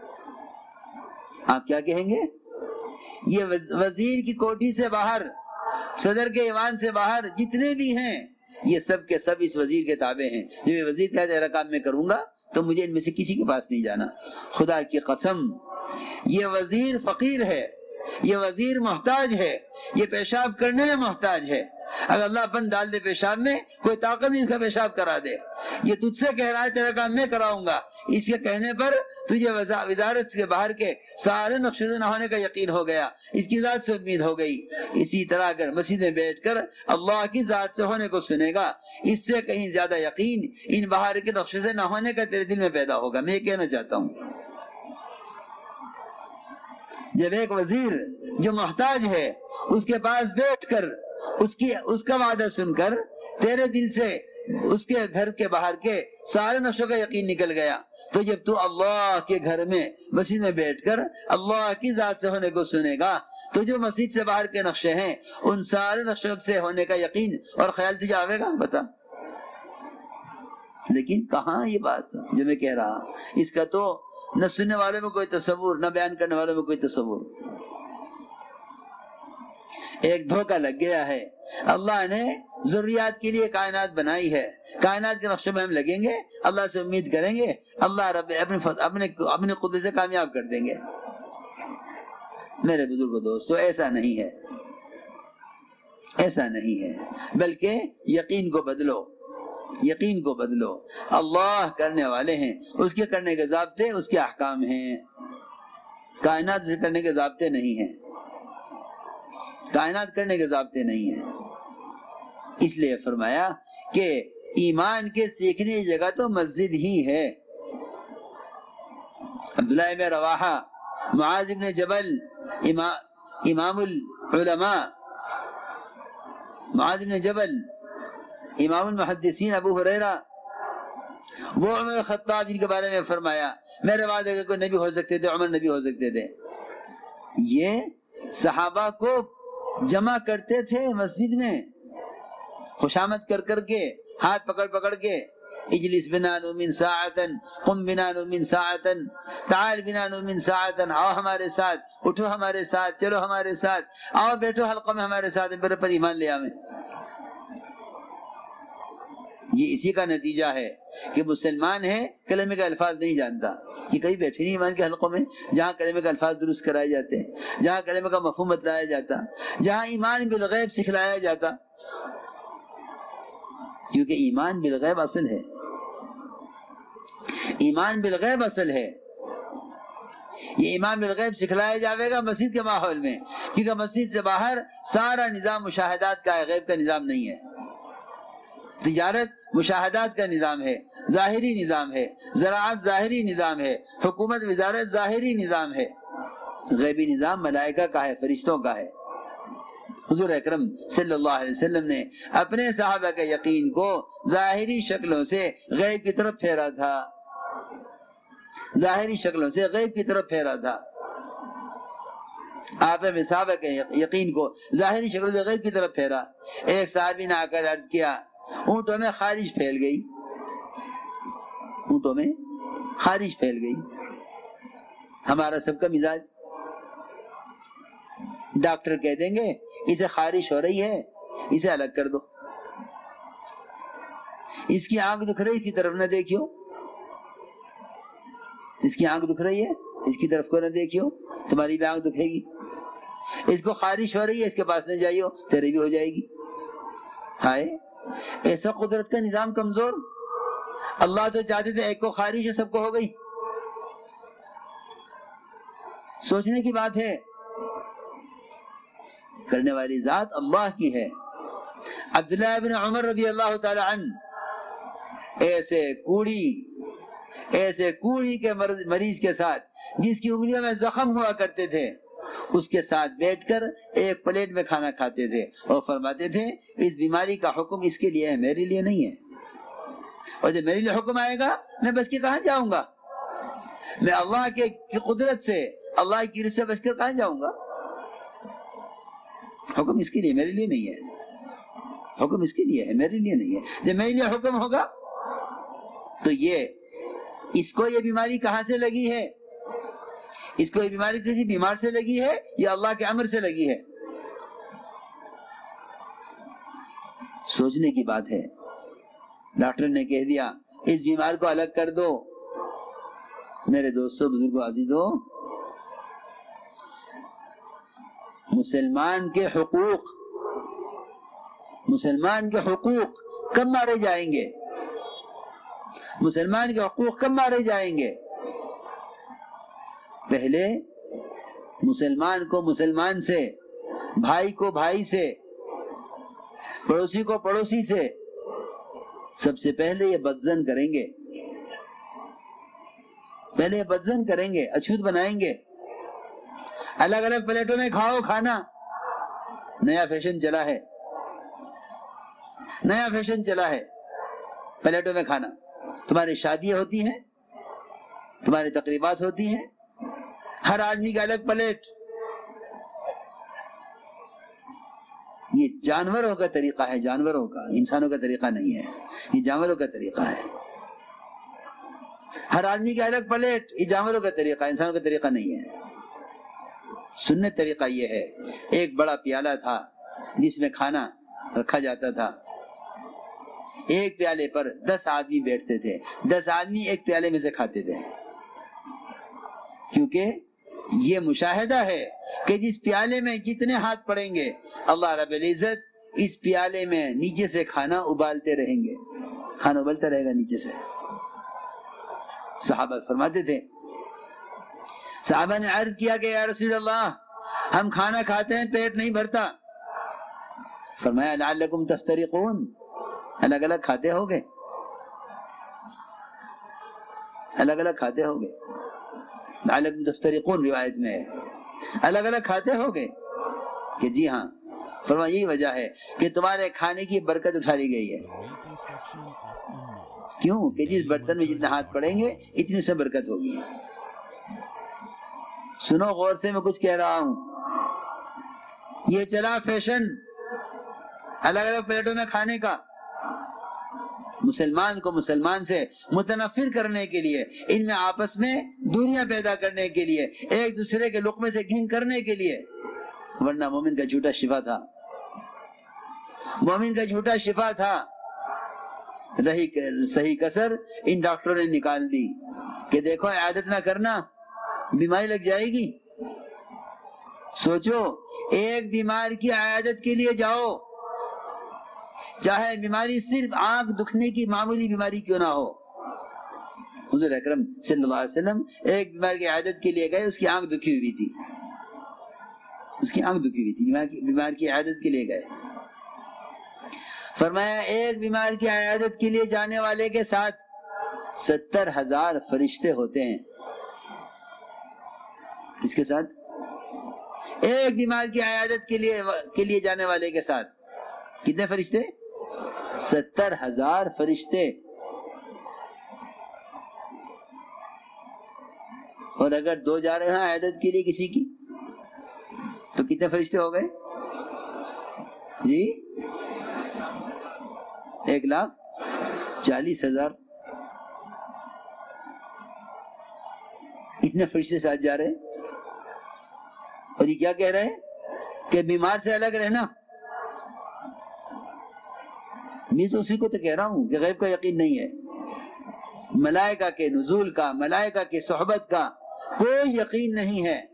آپ کیا کہیں گے؟ یہ وزیر کی کوٹھی سے باہر، صدر کے ایوان سے باہر جتنے بھی ہیں یہ سب کے سب اس وزیر کے تابع ہیں۔ جو یہ وزیر کہتا ہے تیرا کام میں کروں گا تو مجھے ان میں سے کسی کے پاس نہیں جانا۔ خدا کی قسم، یہ وزیر فقیر ہے، یہ وزیر محتاج ہے، یہ پیشاب کرنے میں محتاج ہے۔ اگر اللہ بند ڈال دے پیشاب میں، کوئی طاقت نہیں اس کا پیشاب کرا دے۔ یہ تجھ سے کہہ رہا ہے تیرا کام میں کراؤں گا، اس کے کہنے پر تجھے وزارت کے باہر کے سارے نقشے نہ ہونے کا یقین ہو گیا، اس کی ذات سے امید ہو گئی۔ اسی طرح اگر مسجد میں بیٹھ کر اللہ کی ذات سے ہونے کو سنے گا، اس سے کہیں زیادہ یقین ان باہر کے نقشے سے نہ ہونے کا تیرے دل میں پیدا ہوگا۔ میں یہ کہنا چاہتا ہوں، جب ایک وزیر جو محتاج ہے اس کے پاس بیٹھ کر اس کا وعدہ سن کر تیرے دل سے اس کے گھر کے باہر کے سارے نقشوں کا یقین نکل گیا، تو جب تو اللہ کے گھر میں مسجد میں بیٹھ کر اللہ کی ذات سے ہونے کو سنے گا تو جو مسجد سے باہر کے نقشے ہیں ان سارے نقشوں سے ہونے کا یقین اور خیال تجھے آئے گا؟ بتا۔ لیکن کہاں یہ بات جو میں کہہ رہا، اس کا تو نہ سننے والوں میں کوئی تصور، نہ بیان کرنے والوں میں کوئی تصور۔ ایک دھوکہ لگ گیا ہے۔ اللہ نے ضروریات کے لیے کائنات بنائی ہے، کائنات کے نقشے میں ہم لگیں گے، اللہ سے امید کریں گے، اللہ رب اپنے قدرت سے کامیاب کر دیں گے۔ میرے بزرگ دوستو، ایسا نہیں ہے، ایسا نہیں ہے، بلکہ یقین کو بدلو، یقین کو بدلو۔ اللہ کرنے والے ہیں، اس کے کرنے کے ضابطے، اس کے احکام ہیں، کائنات سے کرنے کے ضابطے نہیں ہیں، کائنات کرنے کے ضابطے نہیں ہیں۔ اس لیے فرمایا کہ ایمان کے سیکھنے کی جگہ تو مسجد ہی ہے۔ عبداللہ بن رواحہ، معاذ بن جبل، امام العلماء معاذ بن جبل، امام المحدثین ابو ہریرہ، وہ عمر خطاب جن کے بارے میں فرمایا میرے وعدے کہ کوئی نبی ہو سکتے تھے، عمر نبی ہو سکتے تھے، یہ صحابہ کو جمع کرتے تھے مسجد میں، خوشامد کر کر کے، ہاتھ پکڑ پکڑ کے، اجلس بنا نؤمن ساعتن، قم بنا نؤمن ساعتن، تعال بنا نؤمن ساعتن، آؤ ہمارے ساتھ، اٹھو ہمارے ساتھ، چلو ہمارے ساتھ، آؤ بیٹھو حلقہ میں ہمارے ساتھ، پر ایمان لے آویں۔ یہ اسی کا نتیجہ ہے کہ مسلمان ہے کلمے کے الفاظ نہیں جانتا. یہ کہیں بیٹھے نہیں ایمان کے حلقوں میں جہاں کلمے کے الفاظ درست کرائے جاتے ہیں، جہاں کلمے کا مفہوم بتلایا جاتا، جہاں ایمان بالغیب سکھلایا جاتا. کیونکہ ایمان بالغیب اصل ہے، ایمان بالغیب اصل ہے. یہ ایمان بالغیب سکھلایا جاوے گا مسجد کے ماحول میں، کیونکہ مسجد سے باہر سارا نظام مشاہدات کا ہے، غیب کا نظام نہیں ہے. تجارت مشاہدات کا نظام ہے، ظاہری نظام ہے، زراعت ظاہری نظام ہے، حکومت وزارت ظاہری نظام ہے. غیبی نظام ملائکہ کا ہے، فرشتوں کا ہے. حضور اکرم صلی اللہ علیہ وسلم نے اپنے صحابہ کے یقین کو ظاہری شکلوں سے غیب کی طرف پھیرا تھا، ظاہری شکلوں سے غیب کی طرف پھیرا تھا. آپ نے صحابہ کے یقین کو ظاہری شکلوں سے غیب کی طرف پھیرا. ایک صحابی نے آ کر عرض کیا اونٹوں میں خارش پھیل گئی، اونٹوں میں خارش پھیل گئی. ہمارا سب کا مزاج، ڈاکٹر کہہ دیں گے اسے خارش ہو رہی ہے، اسے الگ کر دو. اس کی آنکھ دکھ رہی، اس کی طرف نہ دیکھیو. اس کی آنکھ دکھ رہی ہے، اس کی طرف کو نہ دیکھیو، تمہاری بھی آنکھ دکھے گی. اس کو خارش ہو رہی ہے، اس کے پاس نہ جائیو، تیری بھی ہو جائے گی. ہائے ایسا قدرت کا نظام کمزور. اللہ تو چاہتے تھے ایک کو خارش ہے سب کو ہو گئی. سوچنے کی بات ہے. کرنے والی ذات اللہ کی ہے. عبداللہ بن عمر رضی اللہ تعالی عنہ ایسے کوڑی کے مریض کے ساتھ جس کی انگلیوں میں زخم ہوا کرتے تھے، اس کے ساتھ بیٹھ کر ایک پلیٹ میں کھانا کھاتے تھے اور فرماتے تھے اس بیماری کا حکم اس کے لیے ہے، میرے لیے نہیں ہے. اور جب میرے لیے حکم آئے گا میں بچ کے کہاں جاؤں گا؟ میں اللہ کی قدرت سے، اللہ کی رزق سے بچ کر کہاں جاؤں گا؟ حکم اس کے لیے، میرے لیے نہیں ہے. حکم اس کے لیے ہے، میرے لیے نہیں ہے. جب میرے لیے حکم ہوگا تو اس کو یہ بیماری کہاں سے لگی ہے؟ اس کو یہ بیماری کسی بیمار سے لگی ہے یا اللہ کے امر سے لگی ہے؟ سوچنے کی بات ہے. ڈاکٹر نے کہہ دیا اس بیمار کو الگ کر دو. میرے دوستو، بزرگوں، عزیزوں، مسلمان کے حقوق کب مارے جائیں گے؟ مسلمان کے حقوق کب مارے جائیں گے؟ پہلے مسلمان کو مسلمان سے، بھائی کو بھائی سے، پڑوسی کو پڑوسی سے، سب سے پہلے یہ بدزن کریں گے. پہلے یہ بدزن کریں گے، اچھوت بنائیں گے. الگ الگ پلیٹوں میں کھاؤ کھانا. نیا فیشن چلا ہے، نیا فیشن چلا ہے پلیٹوں میں کھانا. تمہاری شادیاں ہوتی ہیں، تمہاری تقریبات ہوتی ہیں، ہر آدمی کا الگ پلیٹ. یہ جانوروں کا طریقہ ہے، جانوروں کا، انسانوں کا طریقہ نہیں ہے. یہ جانوروں کا طریقہ ہے. ہر آدمی کا الگ پلیٹ، یہ جانوروں کا طریقہ ہے، انسانوں کا طریقہ نہیں ہے. سنت طریقہ یہ ہے، ایک بڑا پیالہ تھا جس میں کھانا رکھا جاتا تھا. ایک پیالے پر 10 آدمی بیٹھتے تھے، 10 آدمی ایک پیالے میں سے کھاتے تھے. کیونکہ یہ مشاہدہ ہے کہ جس پیالے میں جتنے ہاتھ پڑیں گے اللہ رب العزت اس پیالے میں نیچے سے کھانا ابالتے رہیں گے. کھانا ابلتا رہے گا نیچے سے. صحابہ فرماتے تھے، صحابہ نے عرض کیا کہ یا رسول اللہ ہم کھانا کھاتے ہیں پیٹ نہیں بھرتا. فرمایا لعلکم تفترقون، الگ الگ کھاتے ہوگے، الگ الگ کھاتے ہوگے. لعلکم تفترقون روایت میں ہے، الگ الگ کھاتے ہوگے. کہ جی ہاں. فرمایا یہی وجہ ہے کہ تمہارے کھانے کی برکت اٹھا لی گئی ہے. کیوں؟ کہ جس برتن میں جتنے ہاتھ پڑیں گے اتنی سے برکت ہوگی. سنو غور سے، میں کچھ کہہ رہا ہوں. یہ چلا فیشن الگ الگ پلیٹوں میں کھانے کا، مسلمان کو مسلمان سے متنفر کرنے کے لیے، ان میں آپس میں دوریاں پیدا کرنے کے لیے، ایک دوسرے کے لقمے سے گھن کرنے کے لیے. ورنہ مومن کا جھوٹا شفا تھا، مومن کا جھوٹا شفا تھا. رہی صحیح کسر ان ڈاکٹروں نے نکال دی کہ دیکھو عادت نہ کرنا بیماری لگ جائے گی. سوچو ایک بیمار کی عیادت کے لیے جاؤ، چاہے بیماری صرف آنکھ دکھنے کی معمولی بیماری کیوں نہ ہو. حضور اکرم صلی اللہ علیہ وسلم ایک بیمار کی عیادت کے لیے گئے، اس کی آنکھ دکھی ہوئی تھی، بیمار کی عیادت کے لیے گئے. فرمایا ایک بیمار کی عیادت کے لیے جانے والے کے ساتھ 70,000 فرشتے ہوتے ہیں. کس کے ساتھ؟ ایک بیمار کی عیادت کے لیے جانے والے کے ساتھ کتنے فرشتے؟ 70,000 فرشتے. اور اگر 2 جا رہے ہیں عیادت کے لیے کسی کی تو کتنے فرشتے ہو گئے جی؟ 1,40,000. اتنے فرشتے ساتھ جا رہے ہیں اور یہ کیا کہہ رہے ہیں کہ بیمار سے الگ رہنا. میں تو اسی کو تو کہہ رہا ہوں کہ غیب کا یقین نہیں ہے، ملائکہ کے نزول کا، ملائکہ کی صحبت کا کوئی یقین نہیں ہے.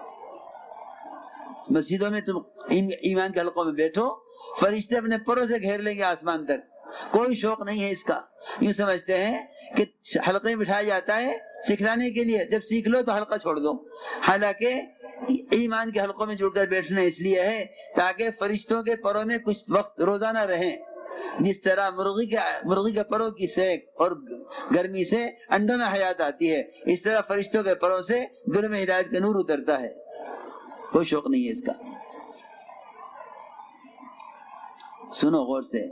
مسجدوں میں تم ایمان کے حلقوں میں بیٹھو، فرشتے اپنے پروں سے گھیر لیں گے آسمان تک، کوئی شوق نہیں ہے اس کا. یوں سمجھتے ہیں کہ حلقے میں بٹھایا جاتا ہے سکھلانے کے لیے، جب سیکھ لو تو حلقہ چھوڑ دو. حالانکہ ایمان کے حلقوں میں جڑ کر بیٹھنا اس لیے ہے تاکہ فرشتوں کے پروں میں کچھ وقت روزانہ رہیں. جس طرح مرغی کے پروں کی سیک اور گرمی سے انڈوں میں حیات آتی ہے، اس طرح فرشتوں کے پروں سے دل میں ہدایت کا نور اترتا ہے. کوئی شوق نہیں ہے اس کا. سنو غور سے،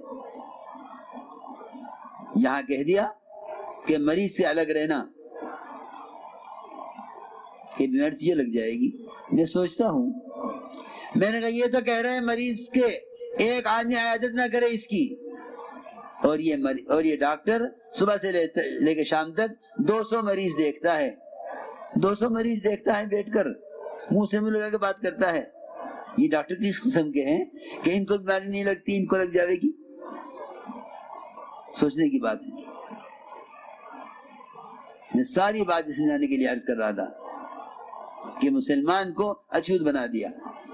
یہاں کہہ دیا کہ مریض سے الگ رہنا کہ بیماری تجھے لگ جائے گی. میں سوچتا ہوں، میں نے کہا یہ تو کہہ رہے ہیں مریض کے ایک آدمی عیادت نہ کرے اس کی، اور یہ ڈاکٹر صبح سے لے کے شام تک 200 مریض دیکھتا ہے. 200 مریض دیکھتا ہے بیٹھ کر، منہ سے منہ لگا کے بات کرتا ہے. یہ ڈاکٹر کس قسم کے ہیں کہ ان کو بیماری نہیں لگتی، ان کو لگ جاوے گی؟ سوچنے کی بات ہے. میں ساری بات سمجھانے کے لیے عرض کر رہا تھا کہ مسلمان کو اچھوت بنا دیا.